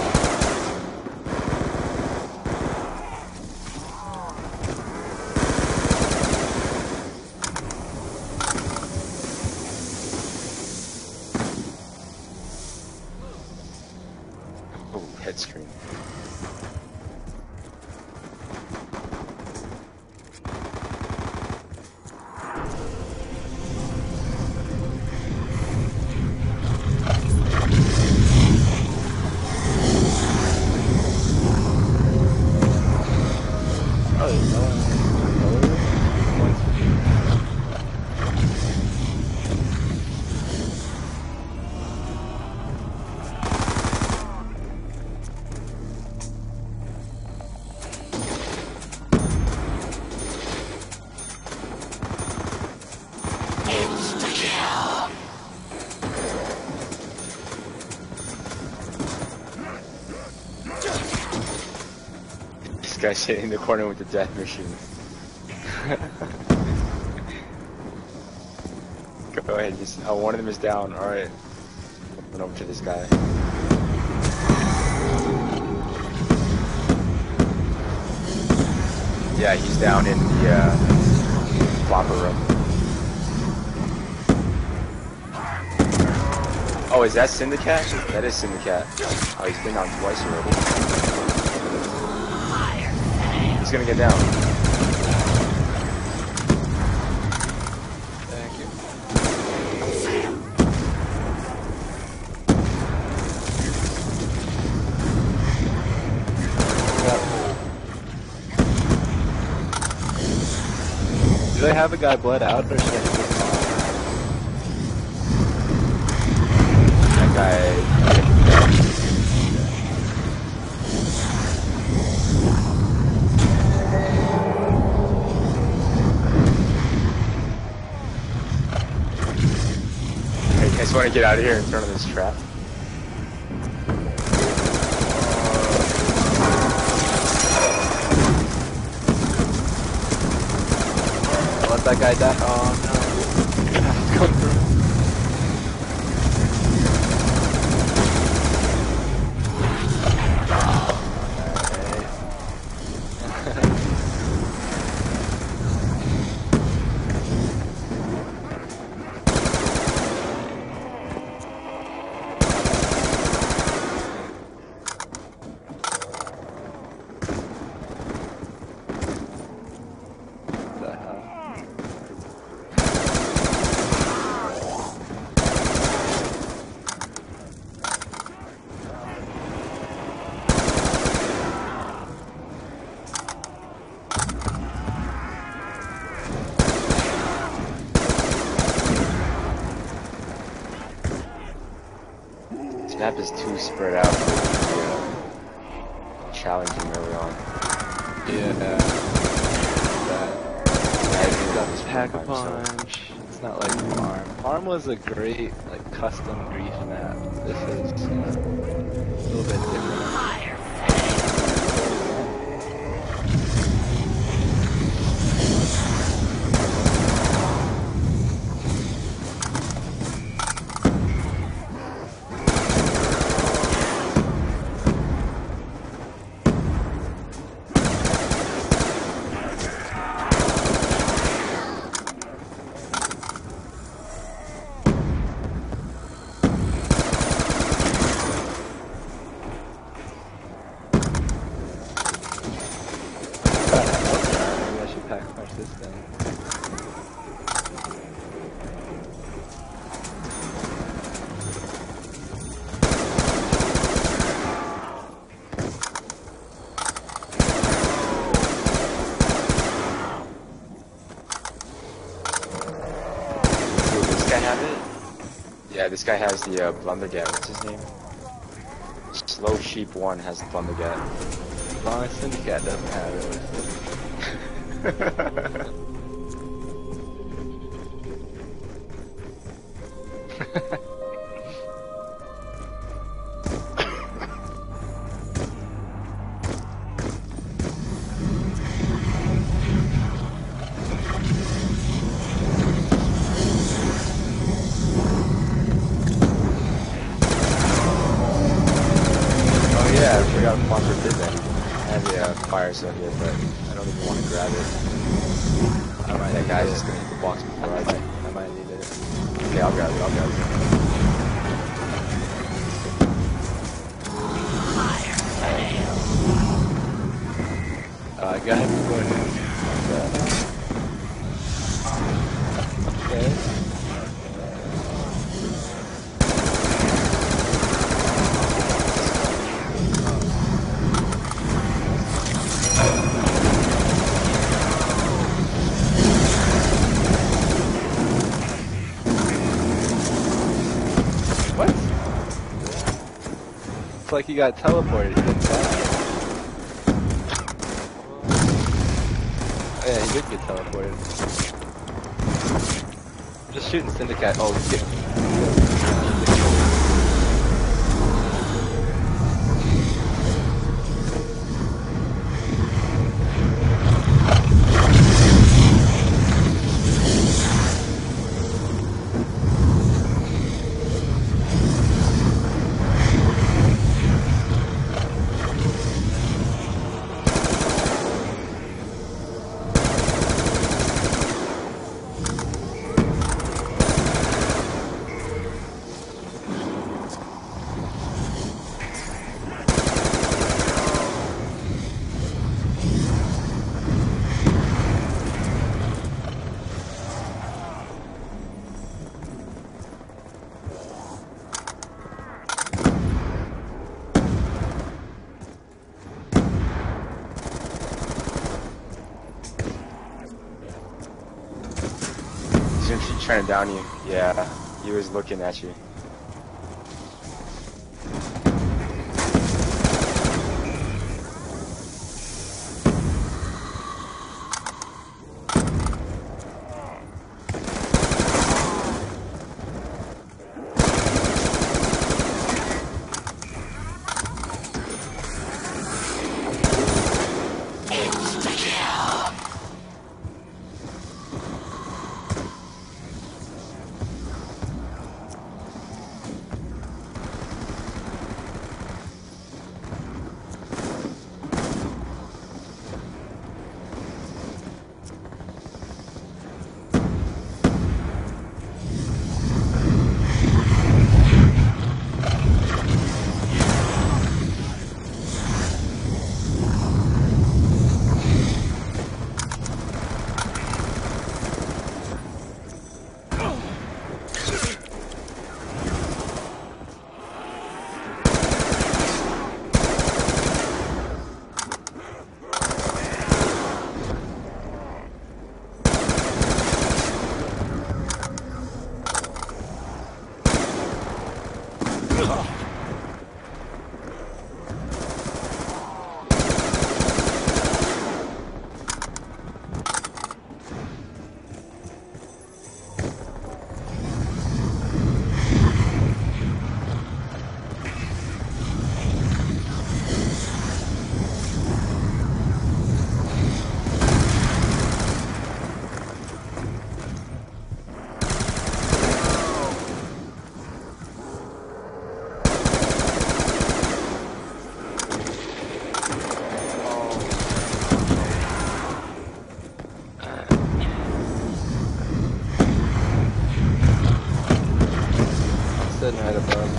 Oh, head screen. This guy's sitting in the corner with the death machine. Go ahead, just, oh, one of them is down, alright. Went over to this guy. Yeah, he's down in the uh, flopper room. Oh, is that Syndicate? That is Syndicate. Oh, he's been down twice already. He's gonna get down. thank you. Do they have a guy bled out or should I just That guy. I just want to get out of here in front of this trap. let that guy die? Oh no. Come through. This map is too spread out for yeah. challenging early on. Yeah. That. Pack a punch. It's not like Farm. Farm was a great, like, custom grief map. This is, you know, a little bit different. this guy has the uh, Blundergat. What's his name? Slow Sheep One has the Blundergat. As long as Syndicate doesn't have it. Yeah, I forgot Monster did that. I have the uh, fire cell here, but I don't even want to grab it. I might, that guy's just gonna hit the box before I die. I might need it. Okay, I'll grab it, I'll grab it. Uh, I got him going in. Okay. What? It's like he got teleported. He didn't die. Oh, yeah, he did get teleported. I'm just shooting Syndicate. Oh, he's getting. He's trying to down you. Yeah, he was looking at you. Sitting right above.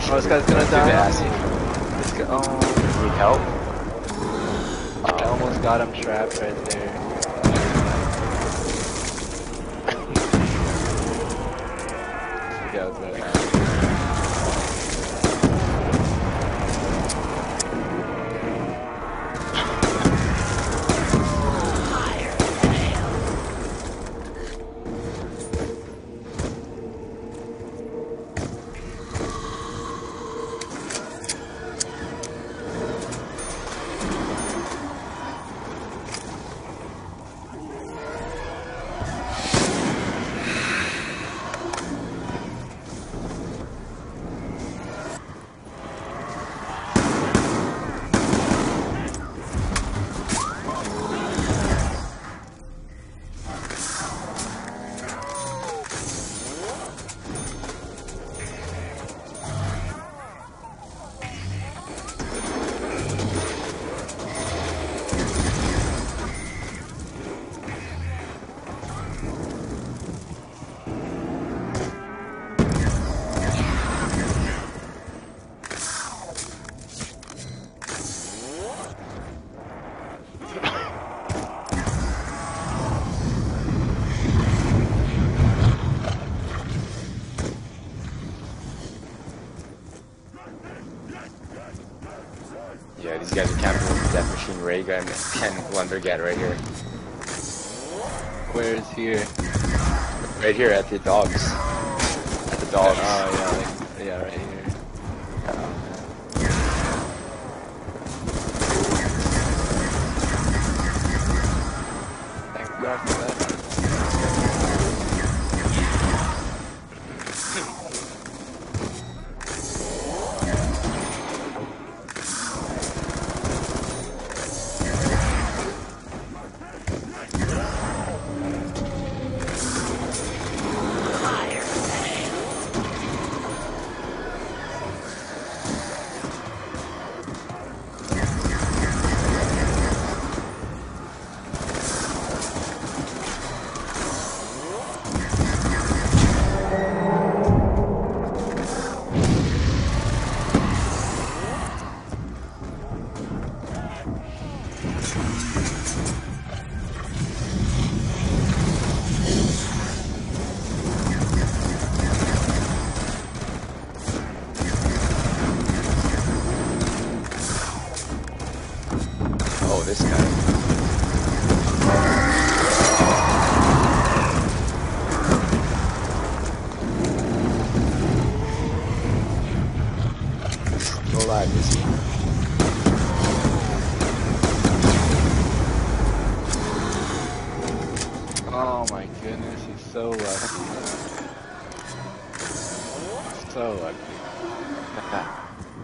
pushing Oh, this you. guy's gonna Through die the on acid. me. This guy, oh, Need help? I almost got him trapped right there. This guy was really nice. Yeah, these guys are camping with the Death Machine Ray Gun and Blundergat right here. Where is here? Right here at the dogs. At the dogs. Oh yeah, like, yeah, right here. Thank God for that. Oh, this guy. Still alive, is he? Oh my goodness, he's so lucky. So lucky.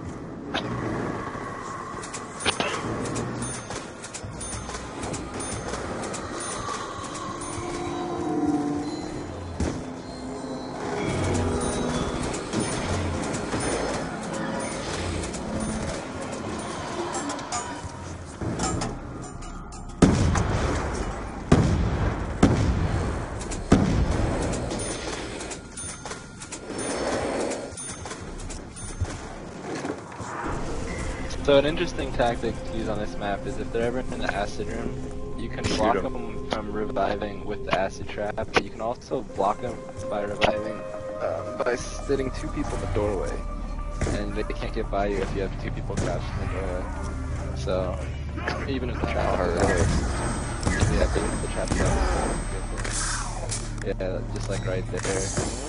So an interesting tactic to use on this map is if they're ever in the acid room, you can block Shoot 'em. them from reviving with the acid trap, but you can also block them by reviving um, by sitting two people in the doorway, and they can't get by you if you have two people crouched in the doorway. So even if the trap is out, yeah, even if the trap is out, yeah, just like right there.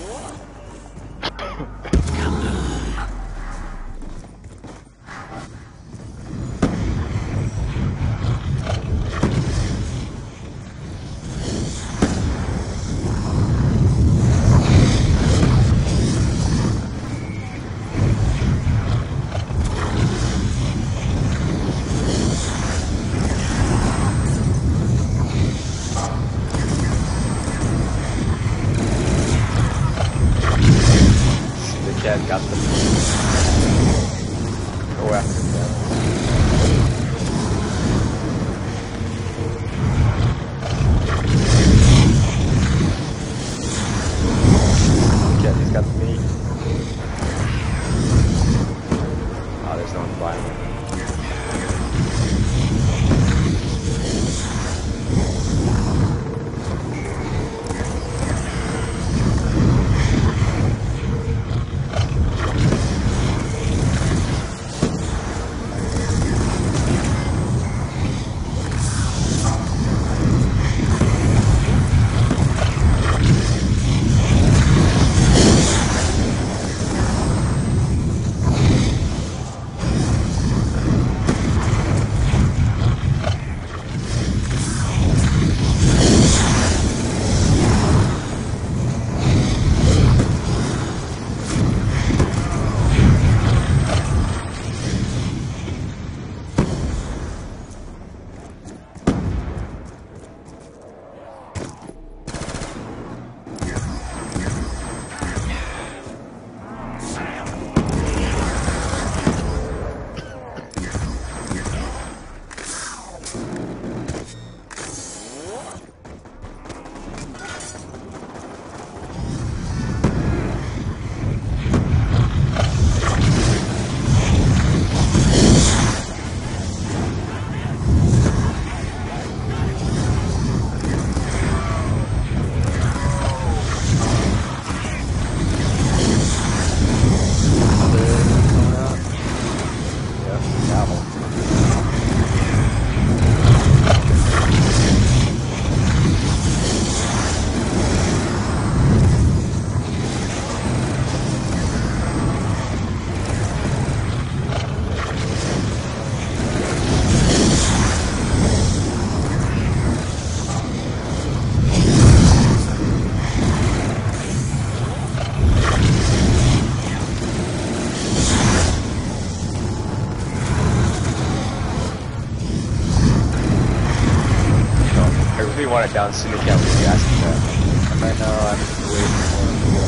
Want it down soon, can't really ask him that. Right now, I'm just waiting for him to go.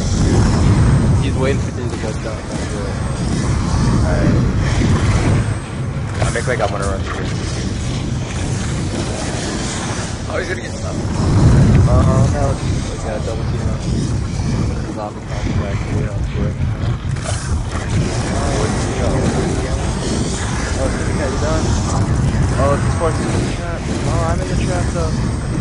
He's waiting for me to go down. Alright. I make like I want to run through. Oh, he's gonna get stuck. Oh no, we got a double team up. Zombie coming back here on foot. Oh, where'd he go? Where'd he go? Oh, Civica, you done? Oh, this force is in the trap. Oh, I'm in the trap though.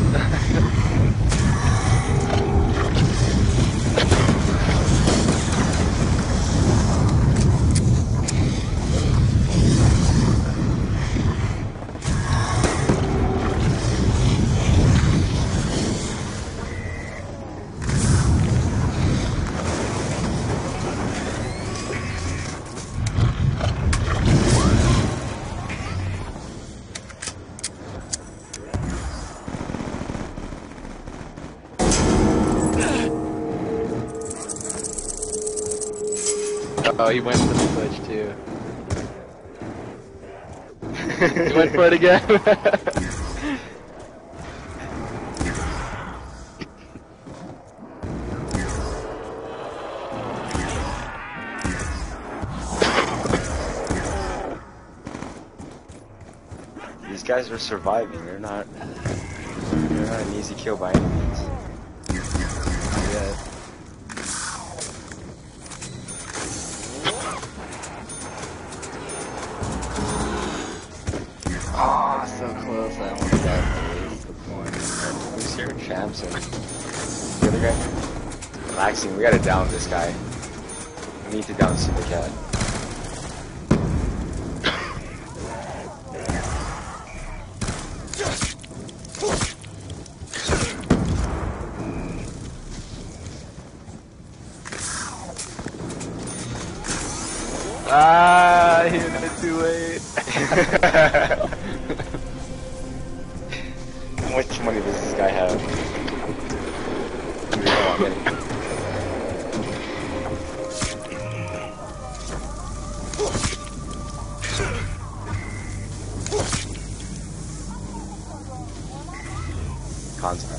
Oh, he went for the switch too. He went for it again. These guys are surviving. They're not. They're not an easy kill by any means. Yeah. Oh, so close. I almost died to waste the point. Who's here? Champs and the other guy? Relaxing. We gotta down this guy. We need to down Syndicate. Ah, he did it too late. How much money does this guy have? Come on, get it. Contact.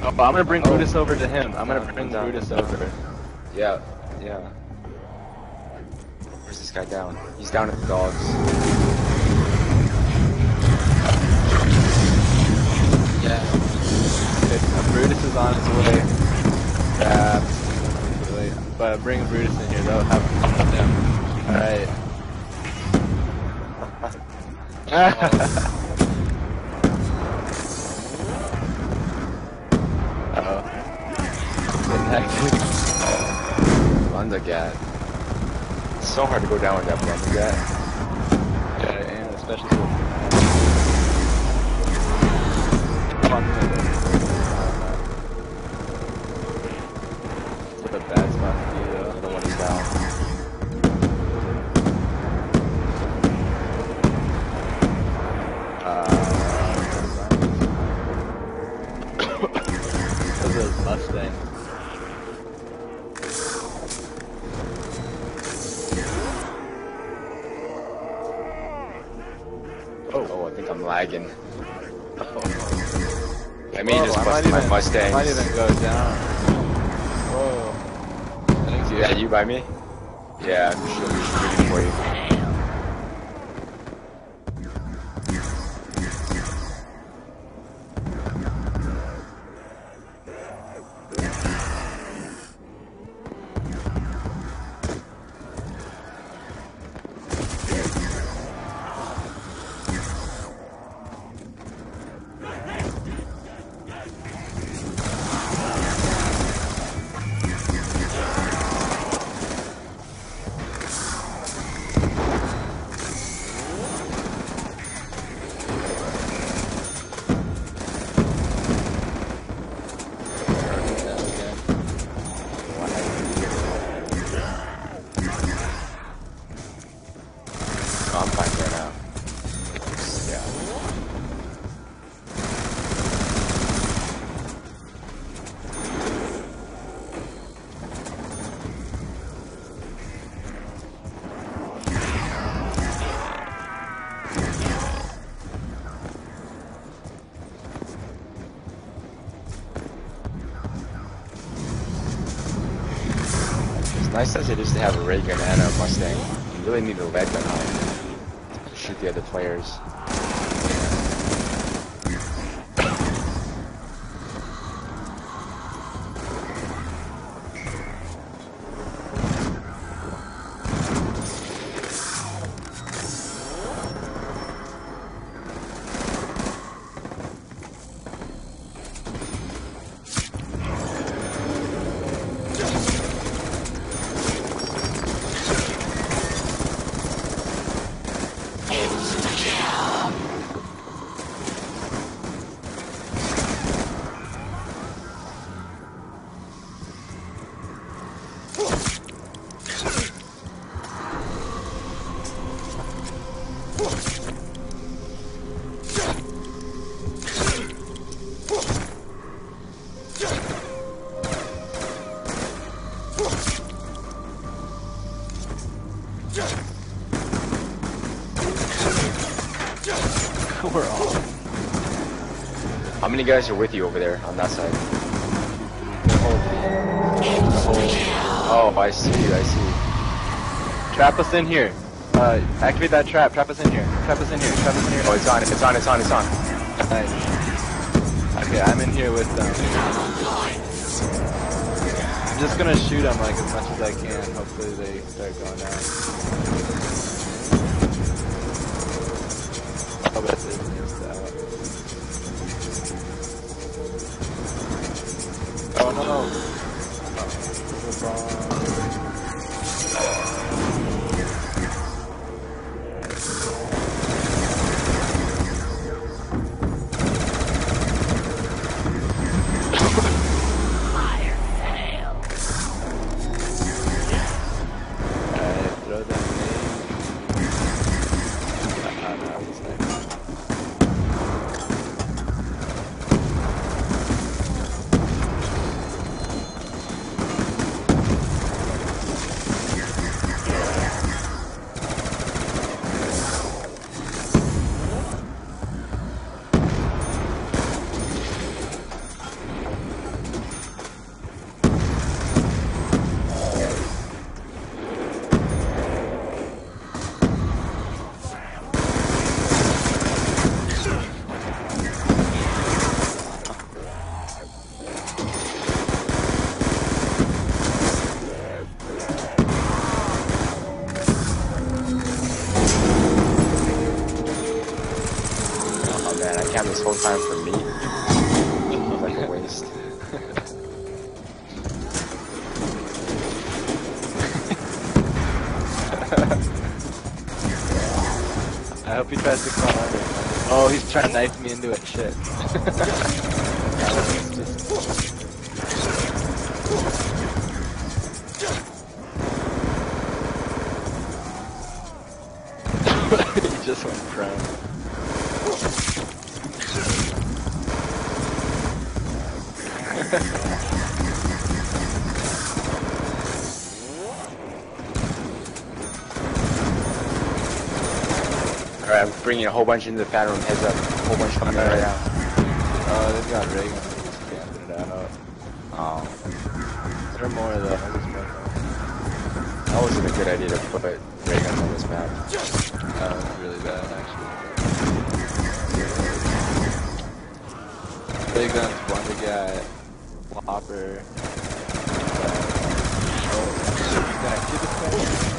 Oh, I'm gonna bring Oh. Brutus over to him. I'm Down, gonna bring down, Brutus down. over. Yeah, yeah. Where's this guy down? He's down at the dogs. Yeah. Okay, uh, Brutus is on his way. Uh, wait, but bring Brutus in here though. Have him down. Alright. Uh-oh. Getting hectic. Lundagat. It's so hard to go down with that Lundagat. Yeah, and especially with fun with it. It's a bad spot to be though. Another one is down. Those are Mustang. Oh, oh, I think I'm lagging. Oh. I mean, Whoa, just I might busted my even- Mustang. I might even go down. Whoa. Thank you. Yeah, you by me? Yeah, I'm sure I'm shooting for you. Oh, I'm fine right now. Yeah. It's nice as it is to have a ray gun and a Mustang. You really need a lead gun on it. Shoot the other players. We're all. How many guys are with you over there on that side? Oh, I see, I see. Trap us in here. Uh, activate that trap. Trap us in here. Trap us in here. Trap us in here. Oh, it's on, it's on, it's on, it's on. Nice. Okay, I'm in here with them. I'm just gonna shoot them like as much as I can. Hopefully they start going down. Oh, but it's just out. Oh no! Oh, this is wrong. this whole time for me. Seems like a waste. I hope he tries to climb under. Oh, he's trying to knife me into it. Shit. He just went prone. Alright, I'm bringing a whole bunch into the fan room. Heads up. A whole bunch coming right now. Oh, they've got ray guns. Just camping it out. Oh. There are more of those. That wasn't a good idea to put ray guns on this map. That was really bad, actually. Ray guns, Wonder Guy, Whopper. Oh, you gonna kill this guy?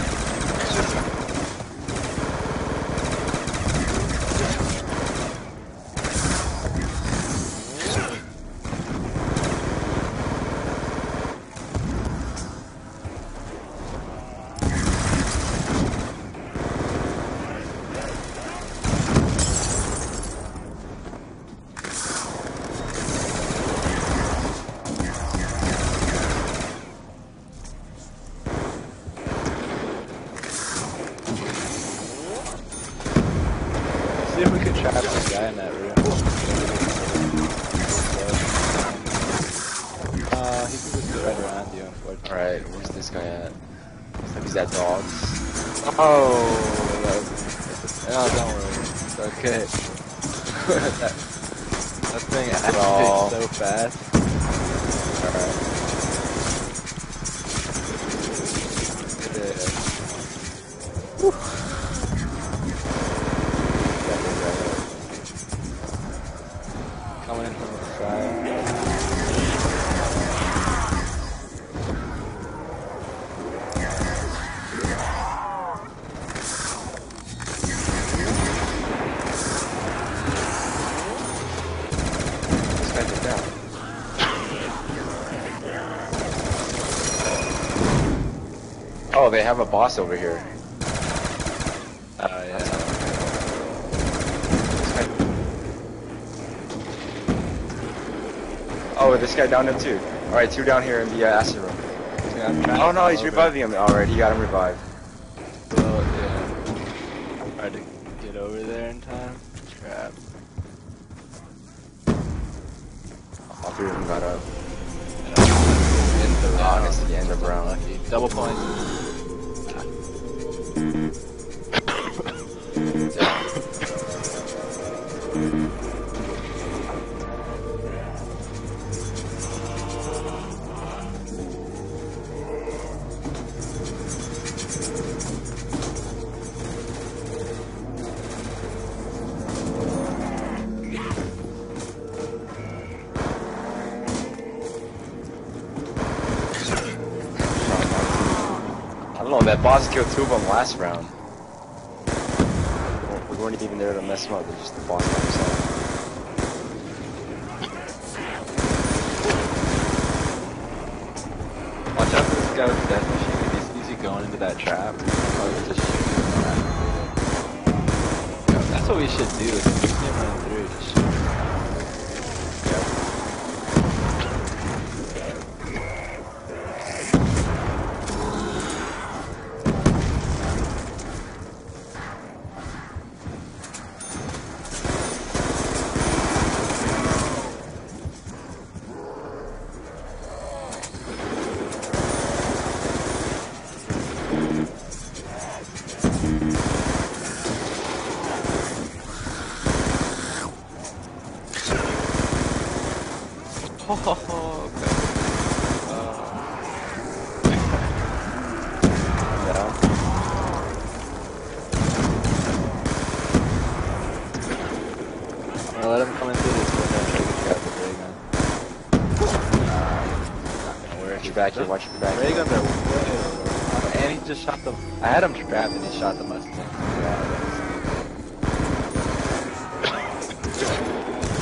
See if we can trap this guy in that room. Uh, he can just go right around you, unfortunately. Alright, where's this guy at? Looks like he's at dogs. Oh, that was, oh, don't worry. It's okay. that, that thing activates so fast. Alright. Yeah. Coming in from the side. This guy's down. Oh, they have a boss over here. Oh, yeah. Oh, this guy downed him too. Alright, two down here in the uh, acid room. Yeah, I'm trying Oh to no, he's over. reviving him. Alright, he got him revived. Well, yeah. Tried to get over there in time. Crap. All three of them got up. In the Oh, round. it's the end of round. Lucky. Double points. I don't know, that boss killed two of them last round. We weren't even there to mess him up, it was just the boss by himself. Watch out for this guy with the death machine. If he sees you going into that trap, I'll just shoot you in that. Yeah, that's what we should do. Is if you see him running through, just shoot him. Oh, okay. Yeah. I'm gonna let him come into this window and try to get the ray gun. Nah, not gonna work. Watch your back here, watch your back Ray here. guns are way over. And he just shot the. I had him trapped and he shot the Mustang. Yeah,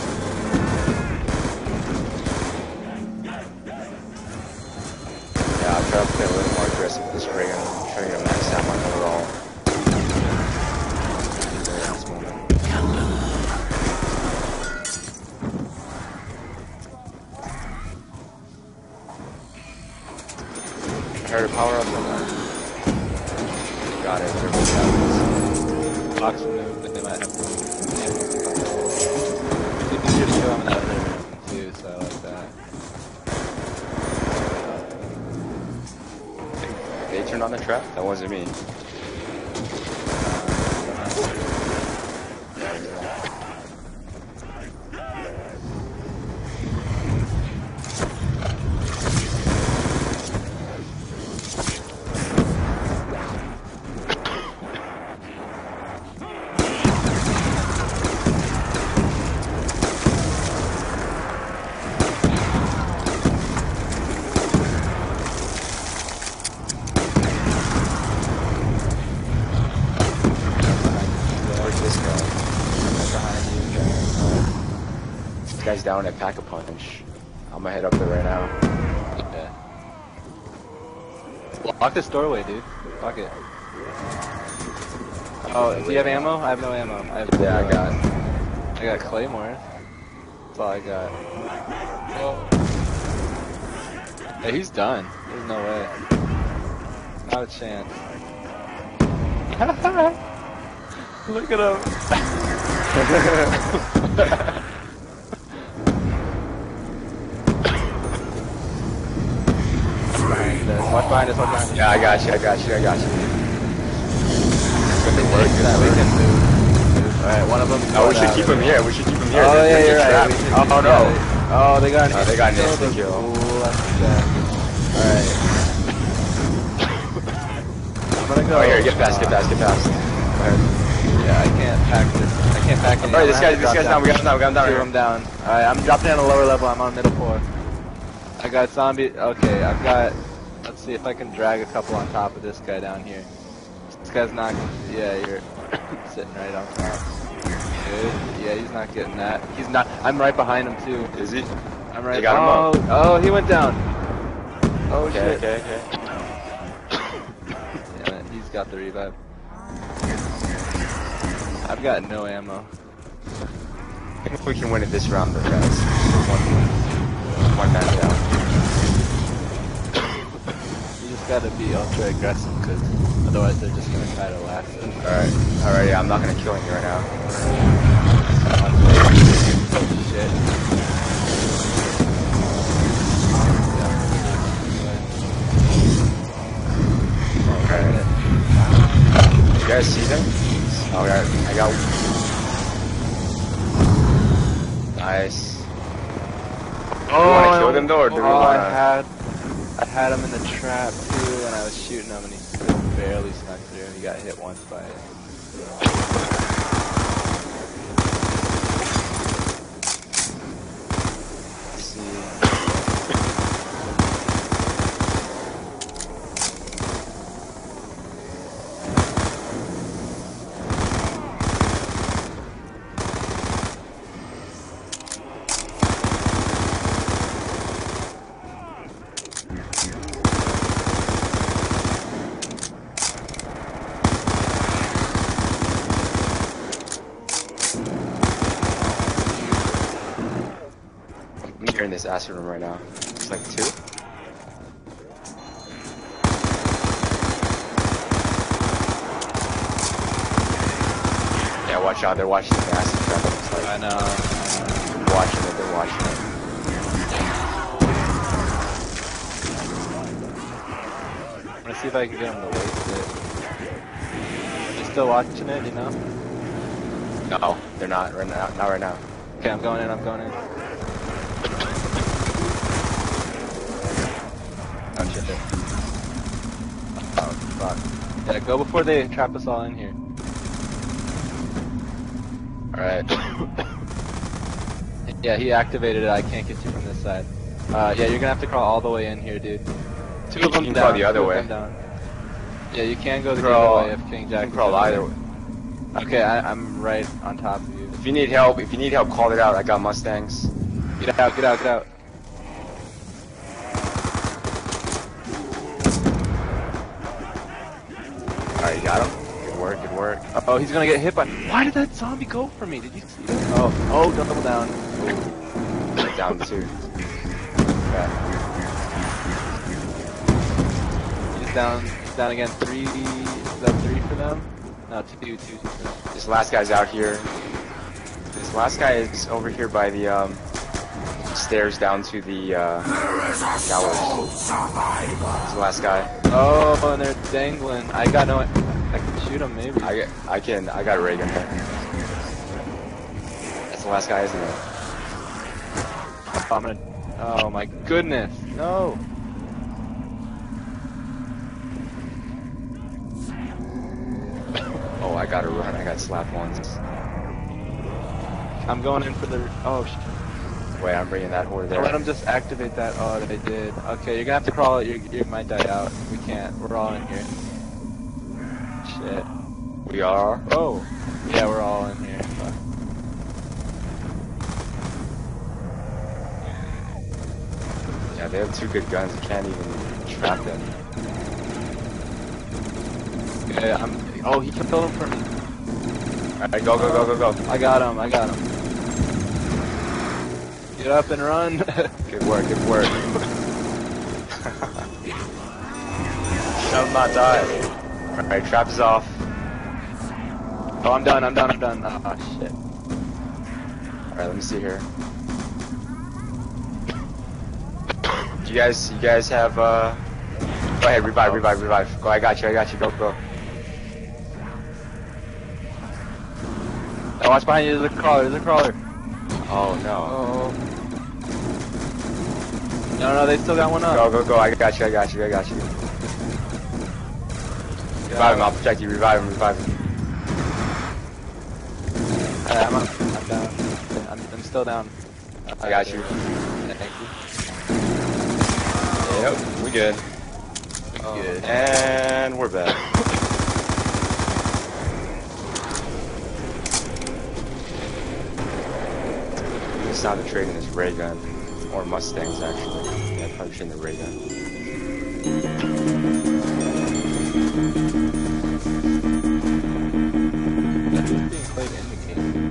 try to play a little more aggressive with this rig. I'm trying to max out my overall. This moment. Try to power up on that. Got it. Box move, but they might have to. You can just show them that other room too, so I like that. They turned on the trap? That wasn't me. Guy's down at Pack-a-Punch. I'm gonna head up there right now. Yeah. Lock this doorway, dude. Lock it. Oh, do you have ammo? I have no ammo. I have Yeah, I got. I got claymores. That's all I got. Oh. Hey, he's done. There's no way. Not a chance. Look at him. Watch behind us, watch behind us. Yeah, I got you, I got you, I got you. Good work, that we can move. Alright, one of them. Oh, we should keep him here, we should keep him here. Oh, They're, yeah, you're they're right. trapped. Oh, Oh, no. Oh, they got an Oh, they got an instant kill. Alright. I'm gonna go. Oh, here, get past, get past, get past. Yeah, I can't pack this. I can't pack it. Alright, this guy, this guy's down, we got him down, we got him down. Two him down. Alright, I'm dropping down a lower level, I'm on middle floor. I got zombie, okay, I've got, let's see if I can drag a couple on top of this guy down here. This guy's not, yeah, you're sitting right on top. Good, yeah, he's not getting that. He's not, I'm right behind him too. Is he? I'm right, You got him oh, up. oh, he went down. Oh Okay, shit. okay, okay. Yeah, he's got the revive. I've got no ammo. I think we can win it this round, though, guys. One, one man down. You just gotta be ultra aggressive, because otherwise they're just gonna try to last it. Alright, alright, yeah, I'm not gonna kill you right now. Oh shit. Alright. You guys see them? Oh, I got, I got. Nice. Oh, Do you want to kill them though, or do we oh, want I had, I had him in the trap too, and I was shooting him, and he still barely snuck through. He got hit once by it. Let's see. in this acid room right now. It's like two. Yeah, watch out. They're watching the acid trap. It's like, I know. they're watching it. They're watching it. I'm gonna see if I can get him to waste it. Are you still watching it, you know? No, they're not right now. Not right now. Okay, I'm going in, I'm going in. Oh shit. Oh fuck. Yeah, go before they trap us all in here. Alright. Yeah, he activated it, I can't get you from this side. Uh, yeah, you're gonna have to crawl all the way in here, dude. Two of them You can down, crawl the other two of way. them down. Yeah, you can go the Crawl- other way if King You Jack can is crawl over either there. way. Okay, I, I'm right on top of you. If you need help, if you need help, call it out. I got Mustangs. Get out, get out, get out. got him? Good work, good work. Oh, he's gonna get hit by. Why did that zombie go for me? Did you see that? Oh, oh, double down. Ooh. Down two. Okay. He's down. He's down again. Three. Is that three for them? No, two, two, two for them. This last guy's out here. This last guy is over here by the um, stairs down to the uh, gallows. This the last guy. Oh, and they're dangling. I got no. I can shoot him maybe. I I can I got a ray gun there. That's the last guy, isn't it? Oh, I'm gonna. Oh my goodness! No. Oh, I gotta run. I got slapped once. I'm going in for the. Oh shit. Wait, I'm bringing that horde there. Let them just activate that. Oh, they did. Okay, you're gonna have to crawl. You you might die out. We can't. We're all in here. Shit. We are. Oh. Yeah, we're all in here. Fuck. Yeah, they have two good guns. You can't even trap them. Yeah, I'm. Oh, he killed him for me. Alright, go, go, go, go, go. I got him. I got him. Get up and run. Good work, good work. Shall not die. Alright, trap is off. Oh, I'm done. I'm done. I'm done. Oh shit. Alright, let me see here. Do you guys, you guys have, uh... Go ahead, revive, revive, revive. Go, I got you, I got you, go, go. Oh, watch behind you. There's a crawler. There's a crawler. Oh, no. Oh. No, no, they still got one up. Go, go, go, I got you, I got you, I got you. Revive him, I'll protect you, revive him, revive him. Alright, I'm up. I'm down. I'm, I'm still down. I got you. Thank you. Yep, we good. Oh. Good. And we're back. It's not to trade in this ray gun. Or Mustangs, actually. Yeah, probably trade in the ray gun. That is being played in the game.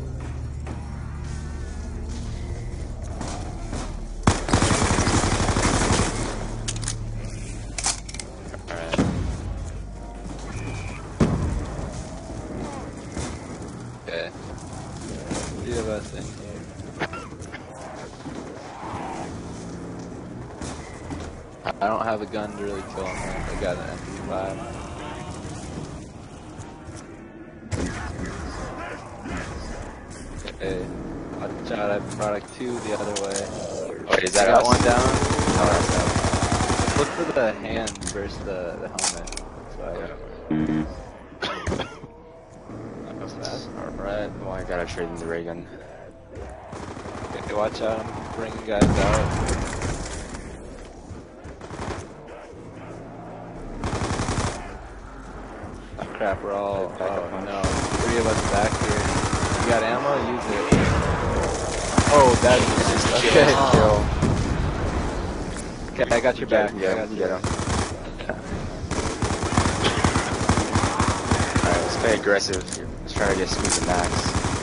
Alright. Okay. Three of us in here. I don't have a gun to really kill him. I got an M P five. Okay. Watch out, I have product two the other way. Wait, is that I got us? one down? No, that's us. Look for the hand versus the, the helmet. That's why I got fast. Alright. Oh, I gotta trade in the ray gun. Okay, watch out, I'm bringing guys out. Oh crap, we're all. Oh no. Three of us back here. You got ammo? Use it. Oh, that's just okay. Okay, I got your back. Yeah, I got get your him. Alright, let's play aggressive. Let's try to get Squeeze and Max.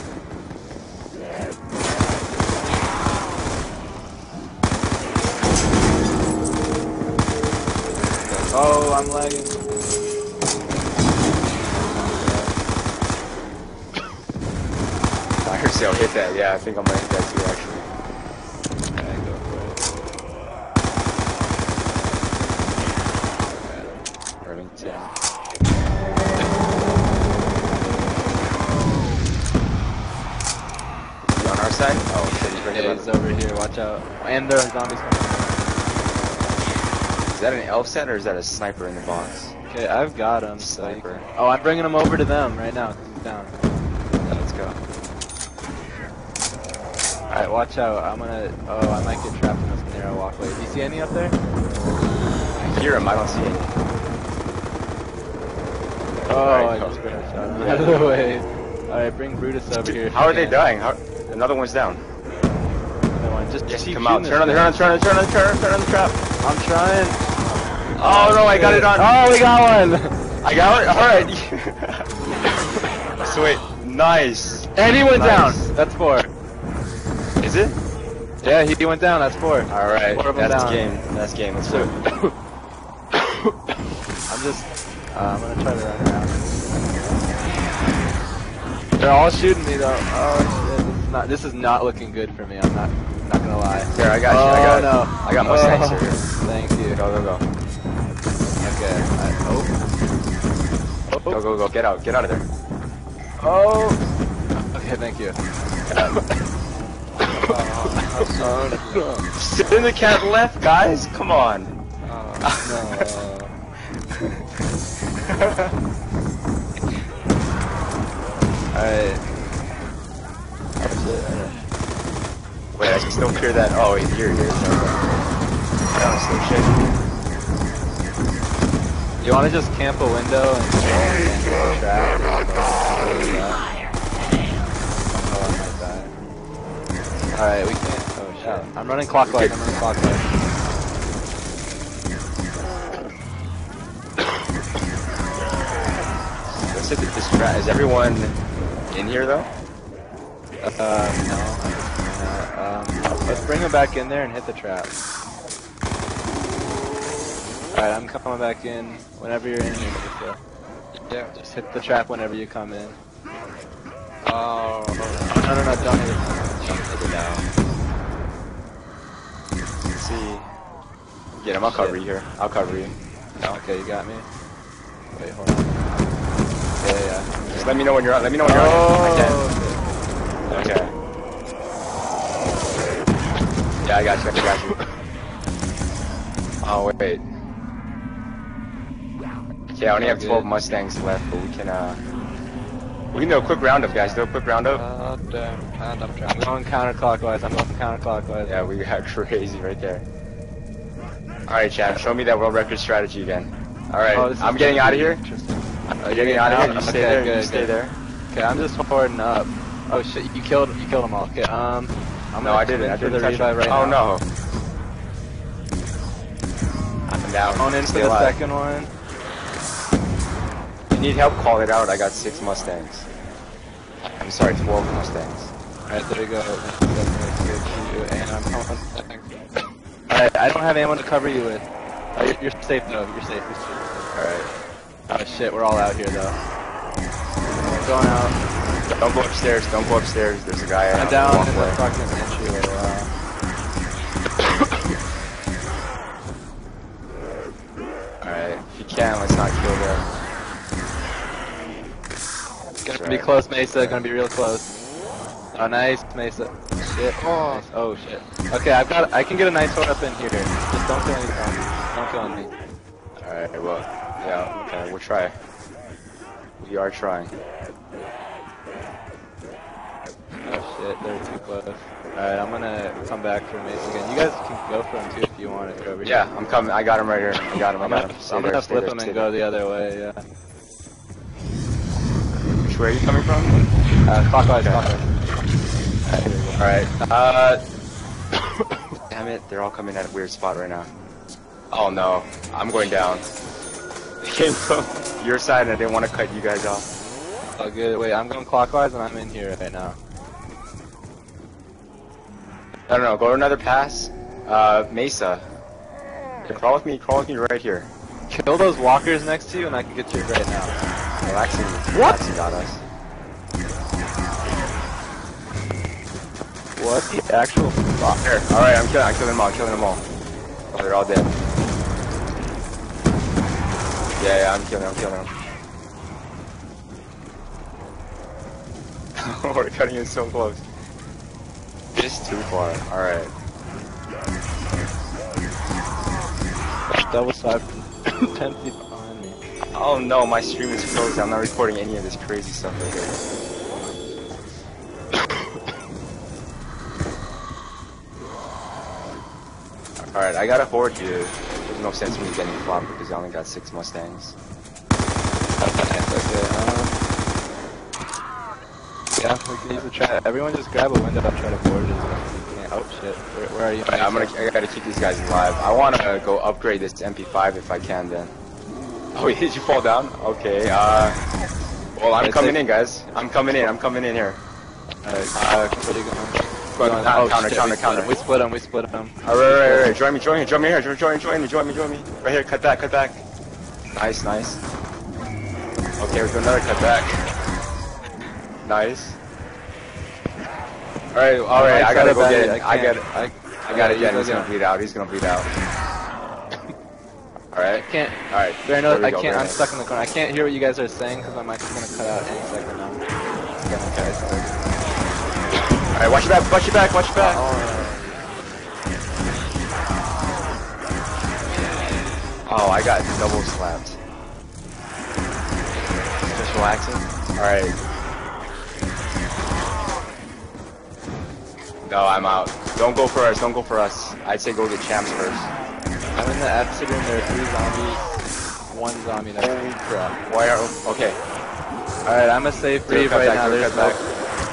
Oh, I'm lagging. Fire sale hit that. Yeah, I think I'm gonna hit that too, actually. Okay, go for it. Irvington. You on our side? Oh shit, he's right Yeah, here. he's over here, watch out. And there are zombies coming. Is that an elf set or is that a sniper in the box? Okay, I've got him. So you Sniper. can- Oh, I'm bringing him over to them right now. He's down. Yeah, let's go. Alright, watch out. I'm gonna. Oh, I might get trapped in this narrow walkway. Do you see any up there? I hear him, I don't see him. Oh, Alright, I go. just got shot him out of the way. Alright, bring Brutus over here. if How you are they can. dying? How... Another one's down. Another one. Just, Yes, keep come out. shooting Turn on the this turn on guy. turn on turn on turn turn on the trap. I'm trying. Oh no, I got it on. Oh, we got one! I got it. All right. Sweet. Nice. And he went Nice. down. That's four. Is it? Yeah, he went down. That's four. All right. Four of them That's down. game. That's game. Let's go. I'm just. Uh, I'm gonna try to run around. They're all shooting me though. Oh shit! This is not. This is not looking good for me. I'm not. Not gonna lie. Here, I got you. Oh I got. no! I got Mustangs Oh, here. thank you. Go, go, go. Okay. I, oh. Go, go, go. Get out. Get out of there. Oh. Okay. Thank you. Sit in the cat left, guys. Come on. Alright. Wait, I can still hear that. Oh, wait, here it is. That was still shaking. You want to just camp a window and and trap? Alright, we can't. Oh shit. I'm running clockwise. I'm running clockwise. Let's hit this trap. Is everyone in here though? Uh, no. Uh, um, let's bring him back in there and hit the trap. Alright, I'm coming back in whenever you're in here. So. Yeah, just hit the trap whenever you come in. Oh, No, no, no, don't hit it. Don't hit it now. Let's see. Get him. I'll cover you here. I'll cover you. Okay, you got me. Wait, hold on. Yeah, yeah. Just let me know when you're on. Let me know when you're Oh, on. Okay. Okay. Yeah, I got you. I got you. Oh wait. Okay, I only have twelve Mustangs left, but we can uh, we can do a quick roundup, guys. Do a quick roundup. uh, damn. And I'm I'm trying. going counterclockwise. I'm going counterclockwise. Yeah, we got crazy right there. All right, Chad. Show me that world record strategy again. All right, Oh, this is I'm getting out of here. Interesting. I'm getting out of here. You stay Okay, there. good, You stay good. there. Okay, I'm just hoarding up. Oh shit, you killed you killed them all. Okay, um, I'm No, gonna I didn't. come I in for didn't the touch revive it. right Oh now. no. I'm down. Going in for Stay the alive. second one. If you need help, call it out. I got six Mustangs. I'm sorry, twelve Mustangs. Alright, there you go. And I'm coming. Alright, I don't have ammo to cover you with. Oh, you're, you're safe though. You're safe. You're safe. Alright. Oh shit, we're all out here though. I'm going out. Don't go upstairs. Don't go upstairs. There's a guy I'm out down on in the the walkway. fucking entryway. Wow. Alright. If you can, let's not kill them. Gonna That's be right. close, Mesa. Gonna be real close. Oh, nice, Mesa. Shit. Oh, nice. Oh shit. Okay, I've got. I can get a nice sword up in here. Just don't kill any zombies. Don't kill any. Alright, well, yeah, okay, we'll try. We are trying. Oh shit, they're too close. Alright, I'm gonna come back for Mesa again. You guys can go for him too if you want it over Yeah, here. I'm coming. I got him right here. I got him. I I'm got gonna, him. Stay I'm there, gonna stay flip there, him stay and go the other way. Yeah. Which way are you coming from? Uh, clockwise, Okay. clockwise. Alright, uh... damn it, they're all coming at a weird spot right now. Oh no, I'm going down. They came from your side and I didn't want to cut you guys off. Oh good. Wait, I'm going clockwise and I'm in here right now. I don't know, go to another pass. Uh, Mesa. Yeah, crawl with me, crawl with me right here. Kill those walkers next to you and I can get you right now. Relaxing, What? relaxing got us. What the actual fuck? Here, alright, I'm killing, I'm killing them all, I'm killing them all. Oh, they're all dead. Yeah, yeah, I'm killing them, I'm killing them. We're cutting in so close. Just too far, alright. That was five, ten feet behind me. Oh no, my stream is closed, I'm not recording any of this crazy stuff right here. Alright, I gotta hoard you. There's no sense in me getting flopped because I only got six Mustangs. Okay, okay, um... Yeah, we can use the trap. Everyone just grab a window and try to board it. Oh shit, where, where are you? Alright, I'm gonna, I gotta keep these guys alive. I wanna go upgrade this to M P five if I can then. Oh, did you fall down? Okay, uh... Well, I'm Right, coming safe. in, guys. I'm coming in, I'm coming in here. Alright, Uh, what are you going? Go Going- on, oh, counter, shit, counter, we counter. Split 'em, we split them, we split them. Alright, right, right, right. Join me, join me, join me here. Join, join, join me, join me, join me. Right here, cut back, cut back. Nice, nice. Okay, we're doing another cut back. Nice. Alright, alright, I gotta go get it. I got it. I, I gotta you get it. go He's get gonna him. bleed out. He's gonna bleed out. Alright. Can't. Alright. There, there no, we I go, can't. very I'm nice. stuck in the corner. I can't hear what you guys are saying because my mic is gonna cut out any second now. Okay, so. Alright, watch your back, watch your back, watch your back. Oh, I got double slapped. Just relaxing. Alright. No, I'm out. Don't go for us, don't go for us. I'd say go get champs first. I'm in the exit room. There are three zombies. One zombie next to me. Crap. Why are... Okay. Alright, I'm a safe Clear breathe cut right back, now. clear There's cut no.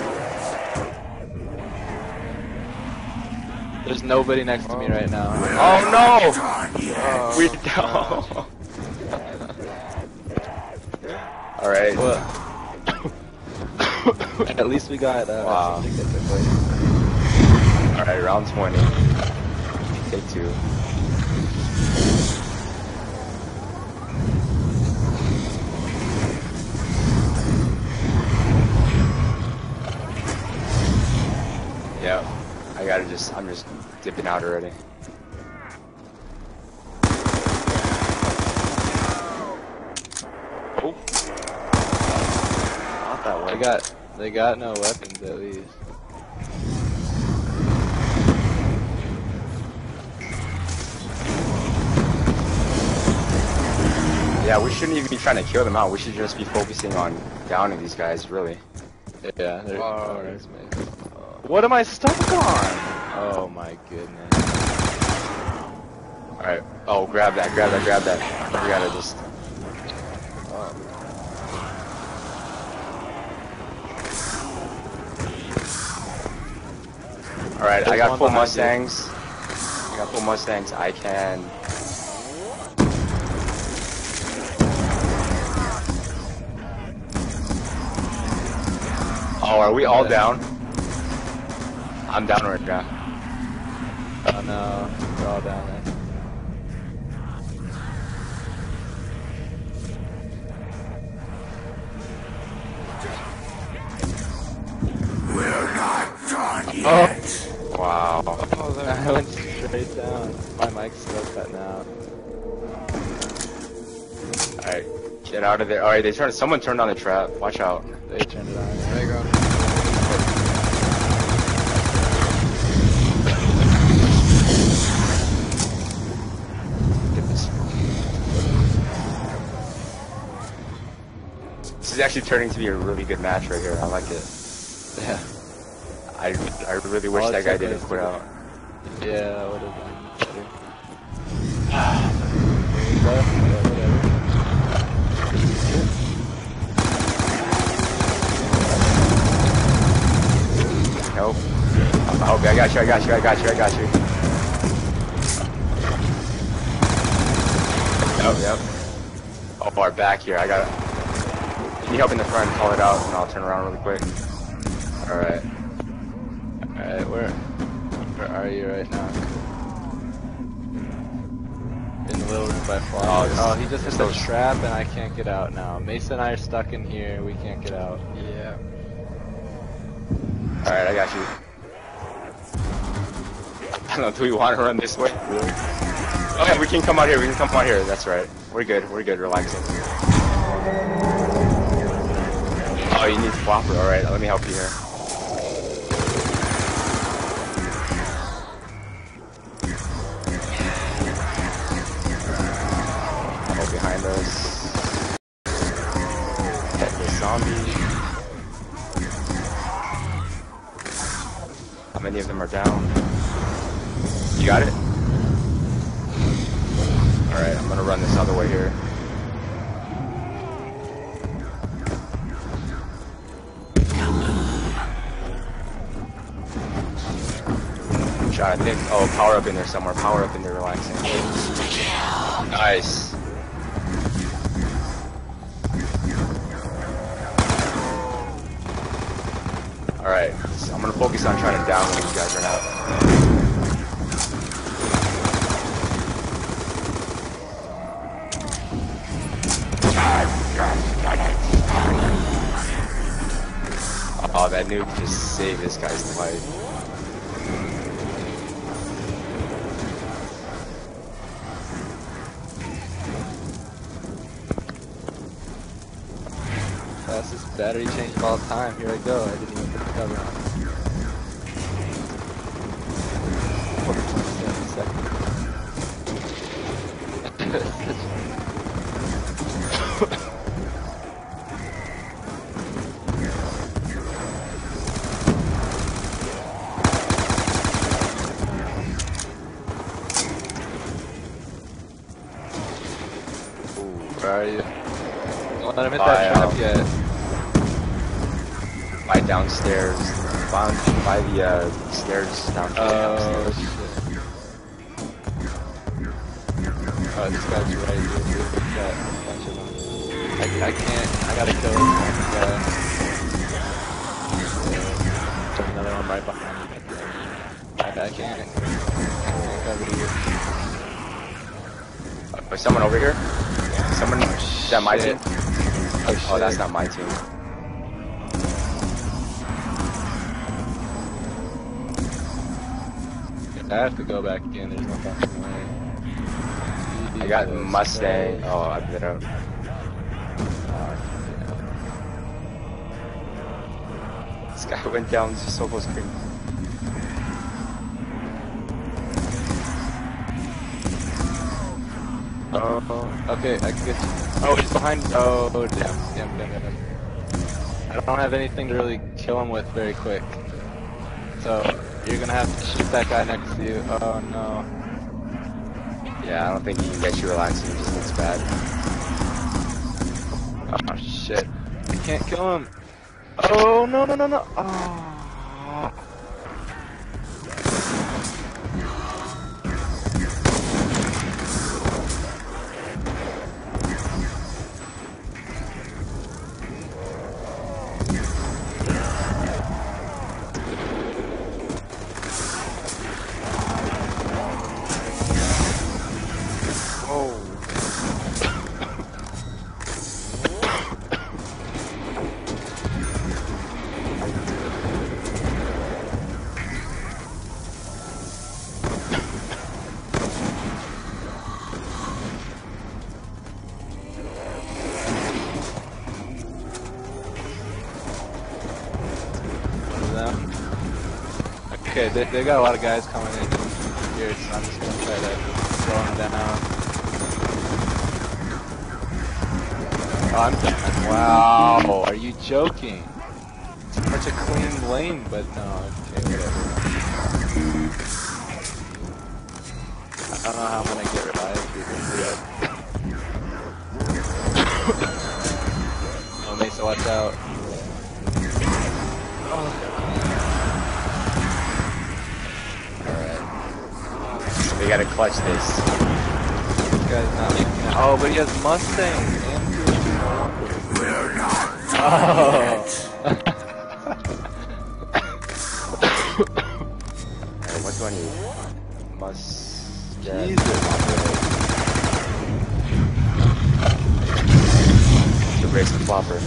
There's nobody next to me right now. Oh no! Oh, We down. Alright. Well, at least we got uh, Wow. some tickets to play. Alright, round twenty. Take two. Yep. I gotta just, I'm just dipping out already. Oh. Not that way. They got, they got no weapons at least. Yeah, we shouldn't even be trying to kill them out. We should just be focusing on downing these guys, really. Yeah, they're. Oh, Oh, that's me. What am I stuck on? Oh my goodness. Alright. Oh, grab that, grab that, grab that. We gotta just... Alright, I There's got one full behind you. Mustangs. I got full Mustangs. I can... Oh, are we all down? I'm down right now. Oh no, they're all down there. We're not done yet. Wow. Oh, there I went straight down. My mic's still cutting out. Alright, get out of there. Alright, they turned. Someone turned on the trap. Watch out. They turned it on. There you go. Get this. This is actually turning to be a really good match right here. I like it. Yeah. I, I really wish All that it guy took didn't was quit to- out. Yeah, that would have been better. But, yeah, whatever. Nope. Oh, I got you, I got you, I got you, I got you. Yep, yep. Oh, our back here, I got it. Can you help in the front, call it out, and I'll turn around really quick. Alright. Alright, where, where are you right now? In the little room by far. Oh, Oh, this- oh, he just hit the those- trap and I can't get out now. Mason and I are stuck in here, we can't get out. Yeah. Alright, I got you. I don't know, do we want to run this way? Really? Oh yeah, we can come out here, we can come out here, that's right. We're good, we're good, relaxing. Oh, you need flopper, alright, let me help you here. Oh, behind us. Hit the zombie. How many of them are down? You got it? Alright, I'm gonna run this other way here. Shot, I think. Oh, power up in there somewhere. Power up in there, relaxing. Nice. Alright, I'm gonna focus on trying to down when these guys run out. Oh, that nuke just saved this guy's life. Fastest battery change of all time. Here I go. I didn't even put the cover on. twenty-seven seconds. Where are you? Don't let him hit that trap yet. By downstairs, by, by the uh, stairs down Oh downstairs. shit. Oh, this guy's right here. He's got a bunch of them. I, I can't. I gotta kill this guy. There's another one right behind me. I, I can't. I can't cover you. Uh, is someone over here? Someone? Is that my Shit. team? Oh, shit. Oh, that's not my team. I have to go back in. There's no fucking way. I got Mustang. Oh, I put it out. This guy went down so close to me. Oh, okay, I can get you. Oh, he's behind. Oh, damn, damn, damn, damn. I don't have anything to really kill him with very quick. So, you're gonna have to shoot that guy next to you. Oh, no. Yeah, I don't think he can get you relaxing. It just looks bad. Oh, shit. I can't kill him. Oh, no, no, no, no. Oh. Okay, they, they got a lot of guys coming in here, so I'm just gonna try to slow them down. Oh, I'm done. Wow, are you joking? Such a clean lane, but no, okay, whatever. I don't know how I'm gonna get revived here. Oh, Mesa, watch out. Oh. We gotta clutch this. This guy's not making it. Oh, but he has Mustang. Oh. Alright, what do I need? Must. Jesus. To race the flopper.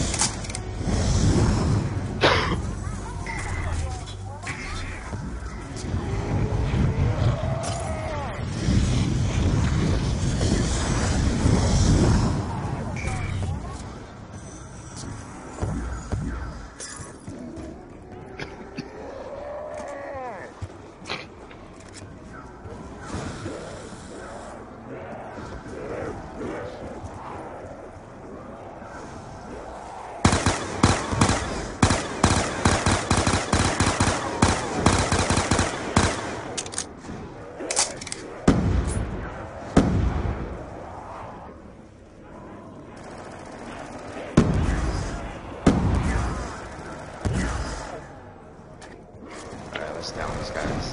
Down these guys.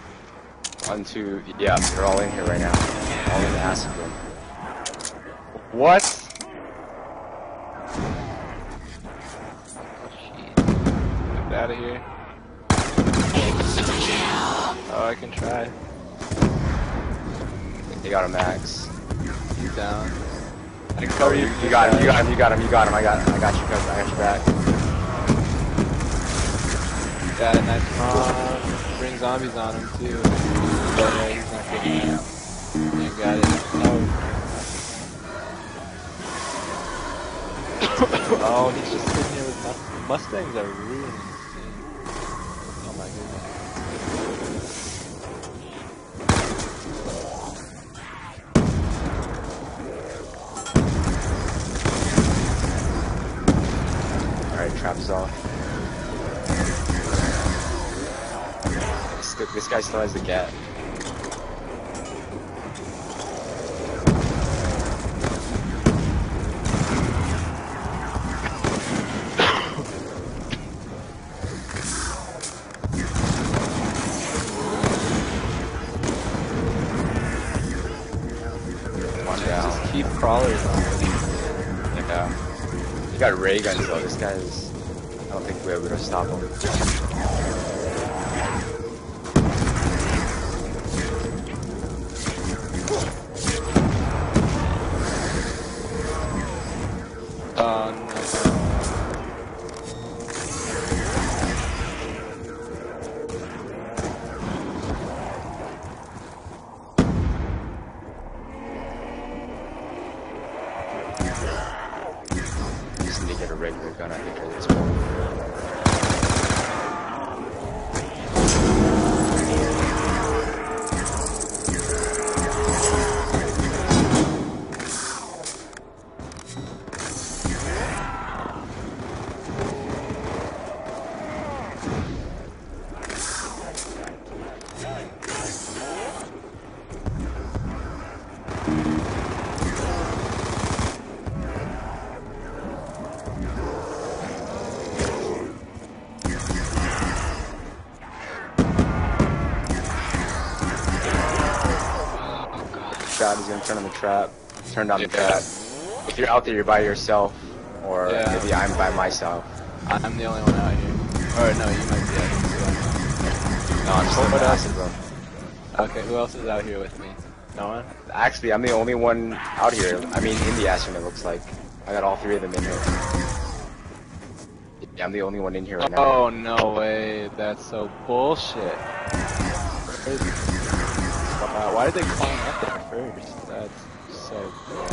One, two, yeah, they're all in here right now. All in the acid room. What? Get out of here. Oh, I can try. They got a max. He's down. I can Oh, cover you, you. you got him, you got him, you got him, you got him, I got I got you covered, I got you back. Got a nice bomb. Bring zombies on him too. Oh yeah, he's not getting that. You got it. Oh. Oh, he's just sitting here with Mustangs. Mustangs are ruining this game. Oh my goodness. Alright, trap is off. This, this guy still has the gat. Just keep crawlers on. Yeah. He got ray guns though, this guy's... I don't think we're able to stop him. Oh no. Just need to get a regular gun, I think, at this point. Shot, he's gonna turn on the trap. Turn down the Yeah. trap. If you're out there, you're by yourself. Or Yeah. maybe I'm by myself. I'm the only one out here. Or no, you might be out here too. No, I'm still What else? massive, bro. Okay, who else is out here with me? No one? Actually, I'm the only one out here. I mean, in the Aston, it looks like. I got all three of them in here. Yeah, I'm the only one in here right now. Oh, no way. That's so bullshit. Wow, why did they climb up there first? That's so cool.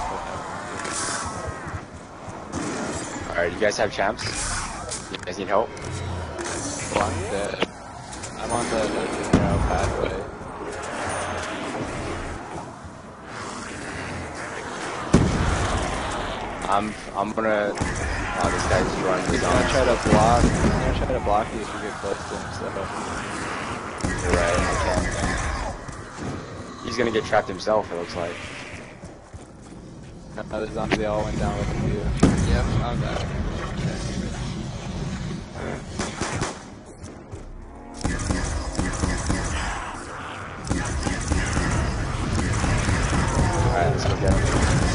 Alright, you guys have champs? You guys need help? Well, I'm dead. I'm on the narrow pathway. I'm I'm gonna... Oh, this guy's running He's his gonna arms. try to block. He's gonna try to block you if you get close to him, so... You're right, I can't. He's gonna get trapped himself, it looks like. No, the zombies, they all went down with you. Yep, I'm back. Alright, let's go get him.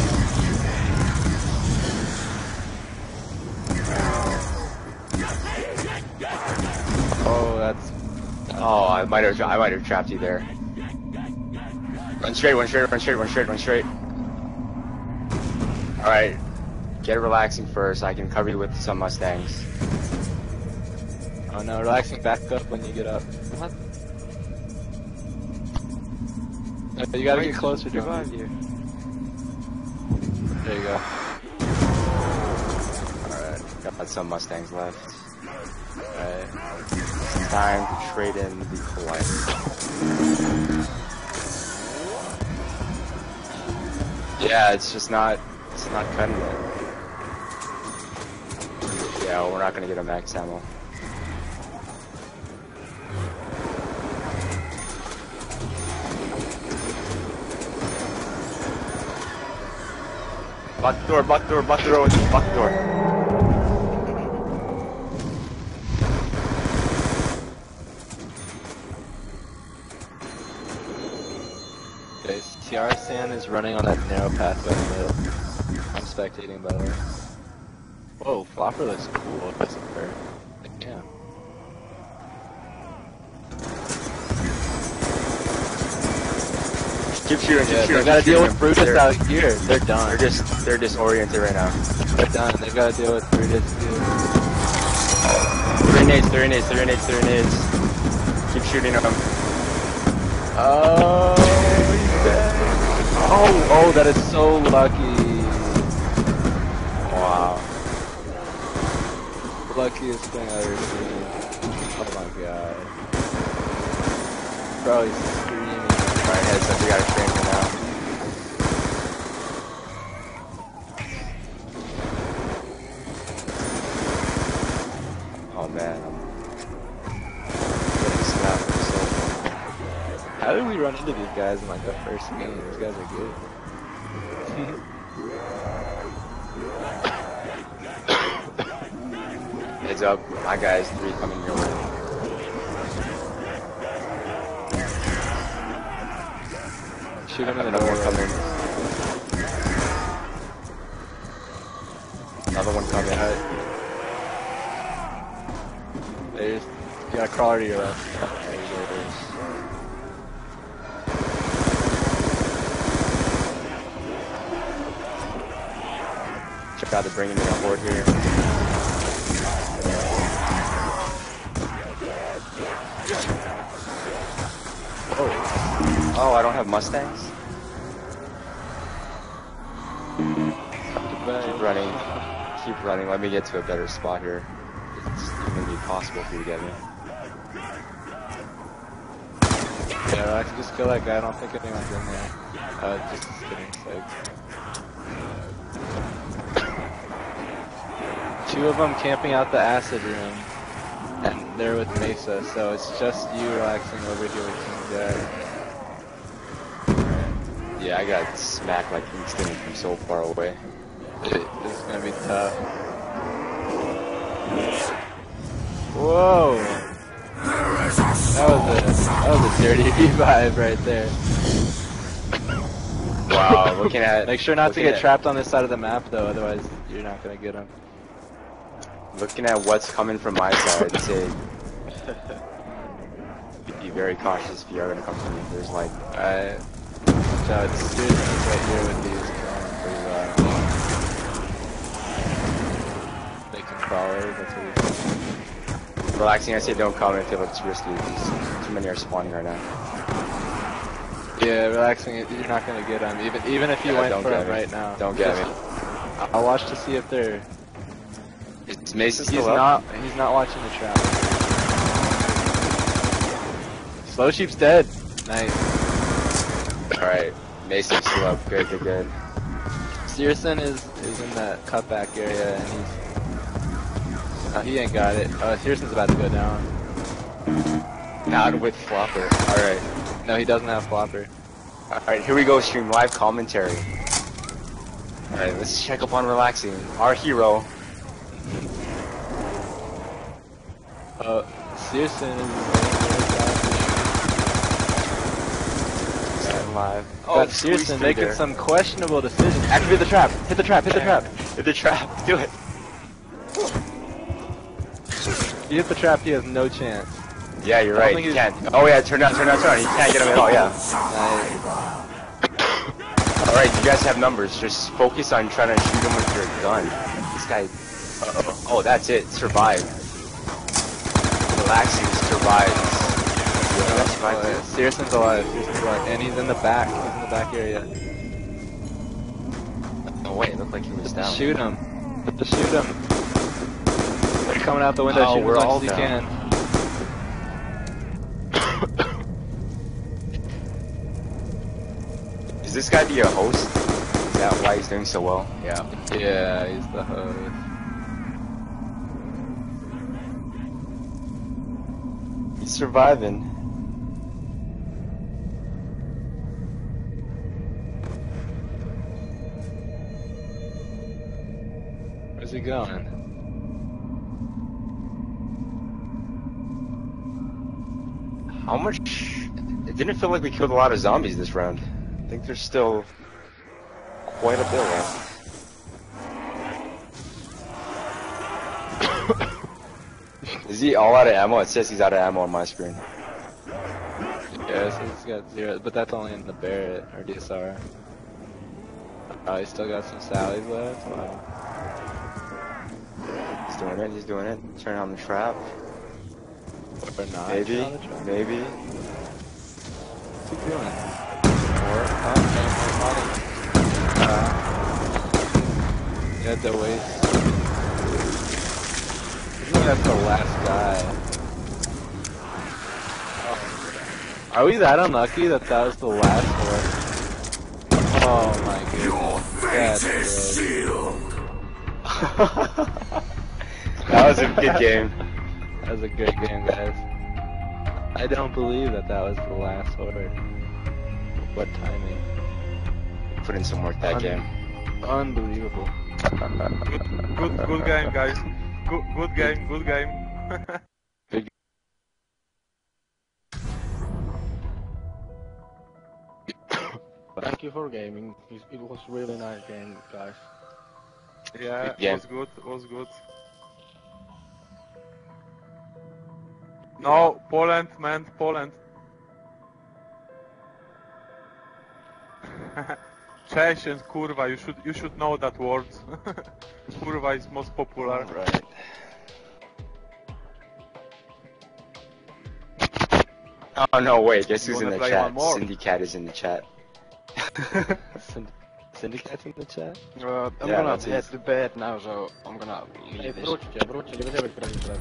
Oh, that's... Oh, I might have I might have trapped you there. Run straight, run straight, run straight, run straight, run straight. Alright. Get relaxing first, I can cover you with some Mustangs. Oh no, relaxing back up when you get up. What? Uh, You gotta Wait, get closer to revive him. you. There you go. Alright, got some Mustangs left. Alright. It's time to trade in the Collide. Yeah, it's just not, it's not cutting it. Yeah, well, we're not gonna get a max ammo. Back door, back door, back door, back door. Okay, Tiara-san is running on that narrow pathway in the middle. I'm spectating, by the way. Whoa, Flopper looks cool. That's a bird. Yeah. Keep shooting, keep Yeah, shooting. they gotta keep deal shooting with Brutus they're, out here. They're done. They're just, they're disoriented right now. They're done. They've gotta deal with Brutus, dude. Three nades, three nades, three nades, three nades. Keep shooting them. Oh, he's dead. Oh, oh, that is so lucky. Wow. Luckiest thing I've ever seen. Oh my god. Bro, he's screaming. Alright, heads up, we gotta train him now. Oh man, I'm getting slapped for so long. How did we run into these guys in like the first game? These guys are good. Heads up, my guys, three coming your way. Shoot him in the Another door. one coming. Another one coming. There's, you got a crawler to your left. There you go, there's. Check out the bringing me on board here. Oh. Oh, I don't have Mustangs? Keep running. Keep running. Let me get to a better spot here. It's even gonna be possible for you to get me. Yeah, I can just kill that guy. I don't think anyone's in there. Uh, just kidding. Like, two of them camping out the acid room, and they're with Mesa, so it's just you relaxing over here with King Jack. Yeah, I got smacked like instantly from so far away. This is gonna be tough. Whoa! That was a that was a dirty revive right there. Wow, looking at Make sure not to get at, trapped on this side of the map though, otherwise you're not gonna get them. Looking at what's coming from my side, I'd say be very cautious if you are gonna come from me. There's like Alright. So it's students right here with these killing pretty well. Making crawlers, that's what he's saying. relaxing. I say don't come if it looks risky. Because too many are spawning right now. Yeah, relaxing. You're not gonna get them, even even if you Yeah, went don't for get them me. right now. Don't get me. I'll watch to see if they're. Is Mason He's still up? not. He's not watching the trap. Slow Sheep's dead. Nice. Alright, Mason's still up. Good, good, good. Searson is is in that cutback area, and he's. Oh, he ain't got it. Oh, Searson's about to go down. Not with Flopper. Alright. No, he doesn't have Flopper. Alright, here we go, stream live commentary. Alright, let's check up on relaxing. Our hero. Uh, Searson is. Stand live. Oh, squeeze Searson through making there. some questionable decisions. Activate the trap. Hit the trap. Hit the trap. Hit the trap. Do it. If you hit the trap, he has no chance. Yeah, you're I don't right. think He he's- can't. Oh yeah, turn down, turn down, turn down. He can't get him at all. Yeah. Nice. All right, you guys have numbers. Just focus on trying to shoot him with your gun. This guy. Uh-oh. Oh, that's it. Survive. Relaxing survives. Yeah, that's Oh, fine. yeah. Searson's alive. Searson's alive. And he's in the back. He's in the back area. Oh wait, it looked like he was down. Shoot him. Just shoot him. They're coming out the window. Oh, Shoot him we're as all much as you down. can. Is this guy be a host? Is that why he's doing so well? Yeah. Yeah, he's the host. He's surviving. Where's he going? How much? It didn't feel like we killed a lot of zombies this round. think there's still quite a bit left. Is he all out of ammo? It says he's out of ammo on my screen. Yeah, it says he's got zero, but that's only in the Barrett or D S R. Oh, he's still got some Sallies left. Wow. He's doing it. He's doing it. Turn on the trap. Or not. Maybe. on the truck. Maybe. What's he doing? Or Oh, uh, he had to wait. I think that's the last guy. Oh. Are we that unlucky that that was the last one? Oh my goodness. That's Fate is good. sealed. that was a good game. That was a good game, guys. I don't believe that that was the last horde. What timing. Put in some work that Un- game. Unbelievable. Good, good, good game, guys. Good, good game, good game. Thank you for gaming. It it was really nice game, guys. Yeah, Good game. was good, was good. No, Poland, man, Poland. Cześć and kurwa, you should you should know that word. Kurwa is most popular. Alright. Oh no, wait, guess You who's in wanna the play chat? one more? Syndicat is in the chat. Synd- Syndicate's in the chat? Uh, I'm Yeah, gonna that's head it. to bed now, so I'm gonna Ej, leave this. wróćcie, wróćcie, nie będziemy grać w grę.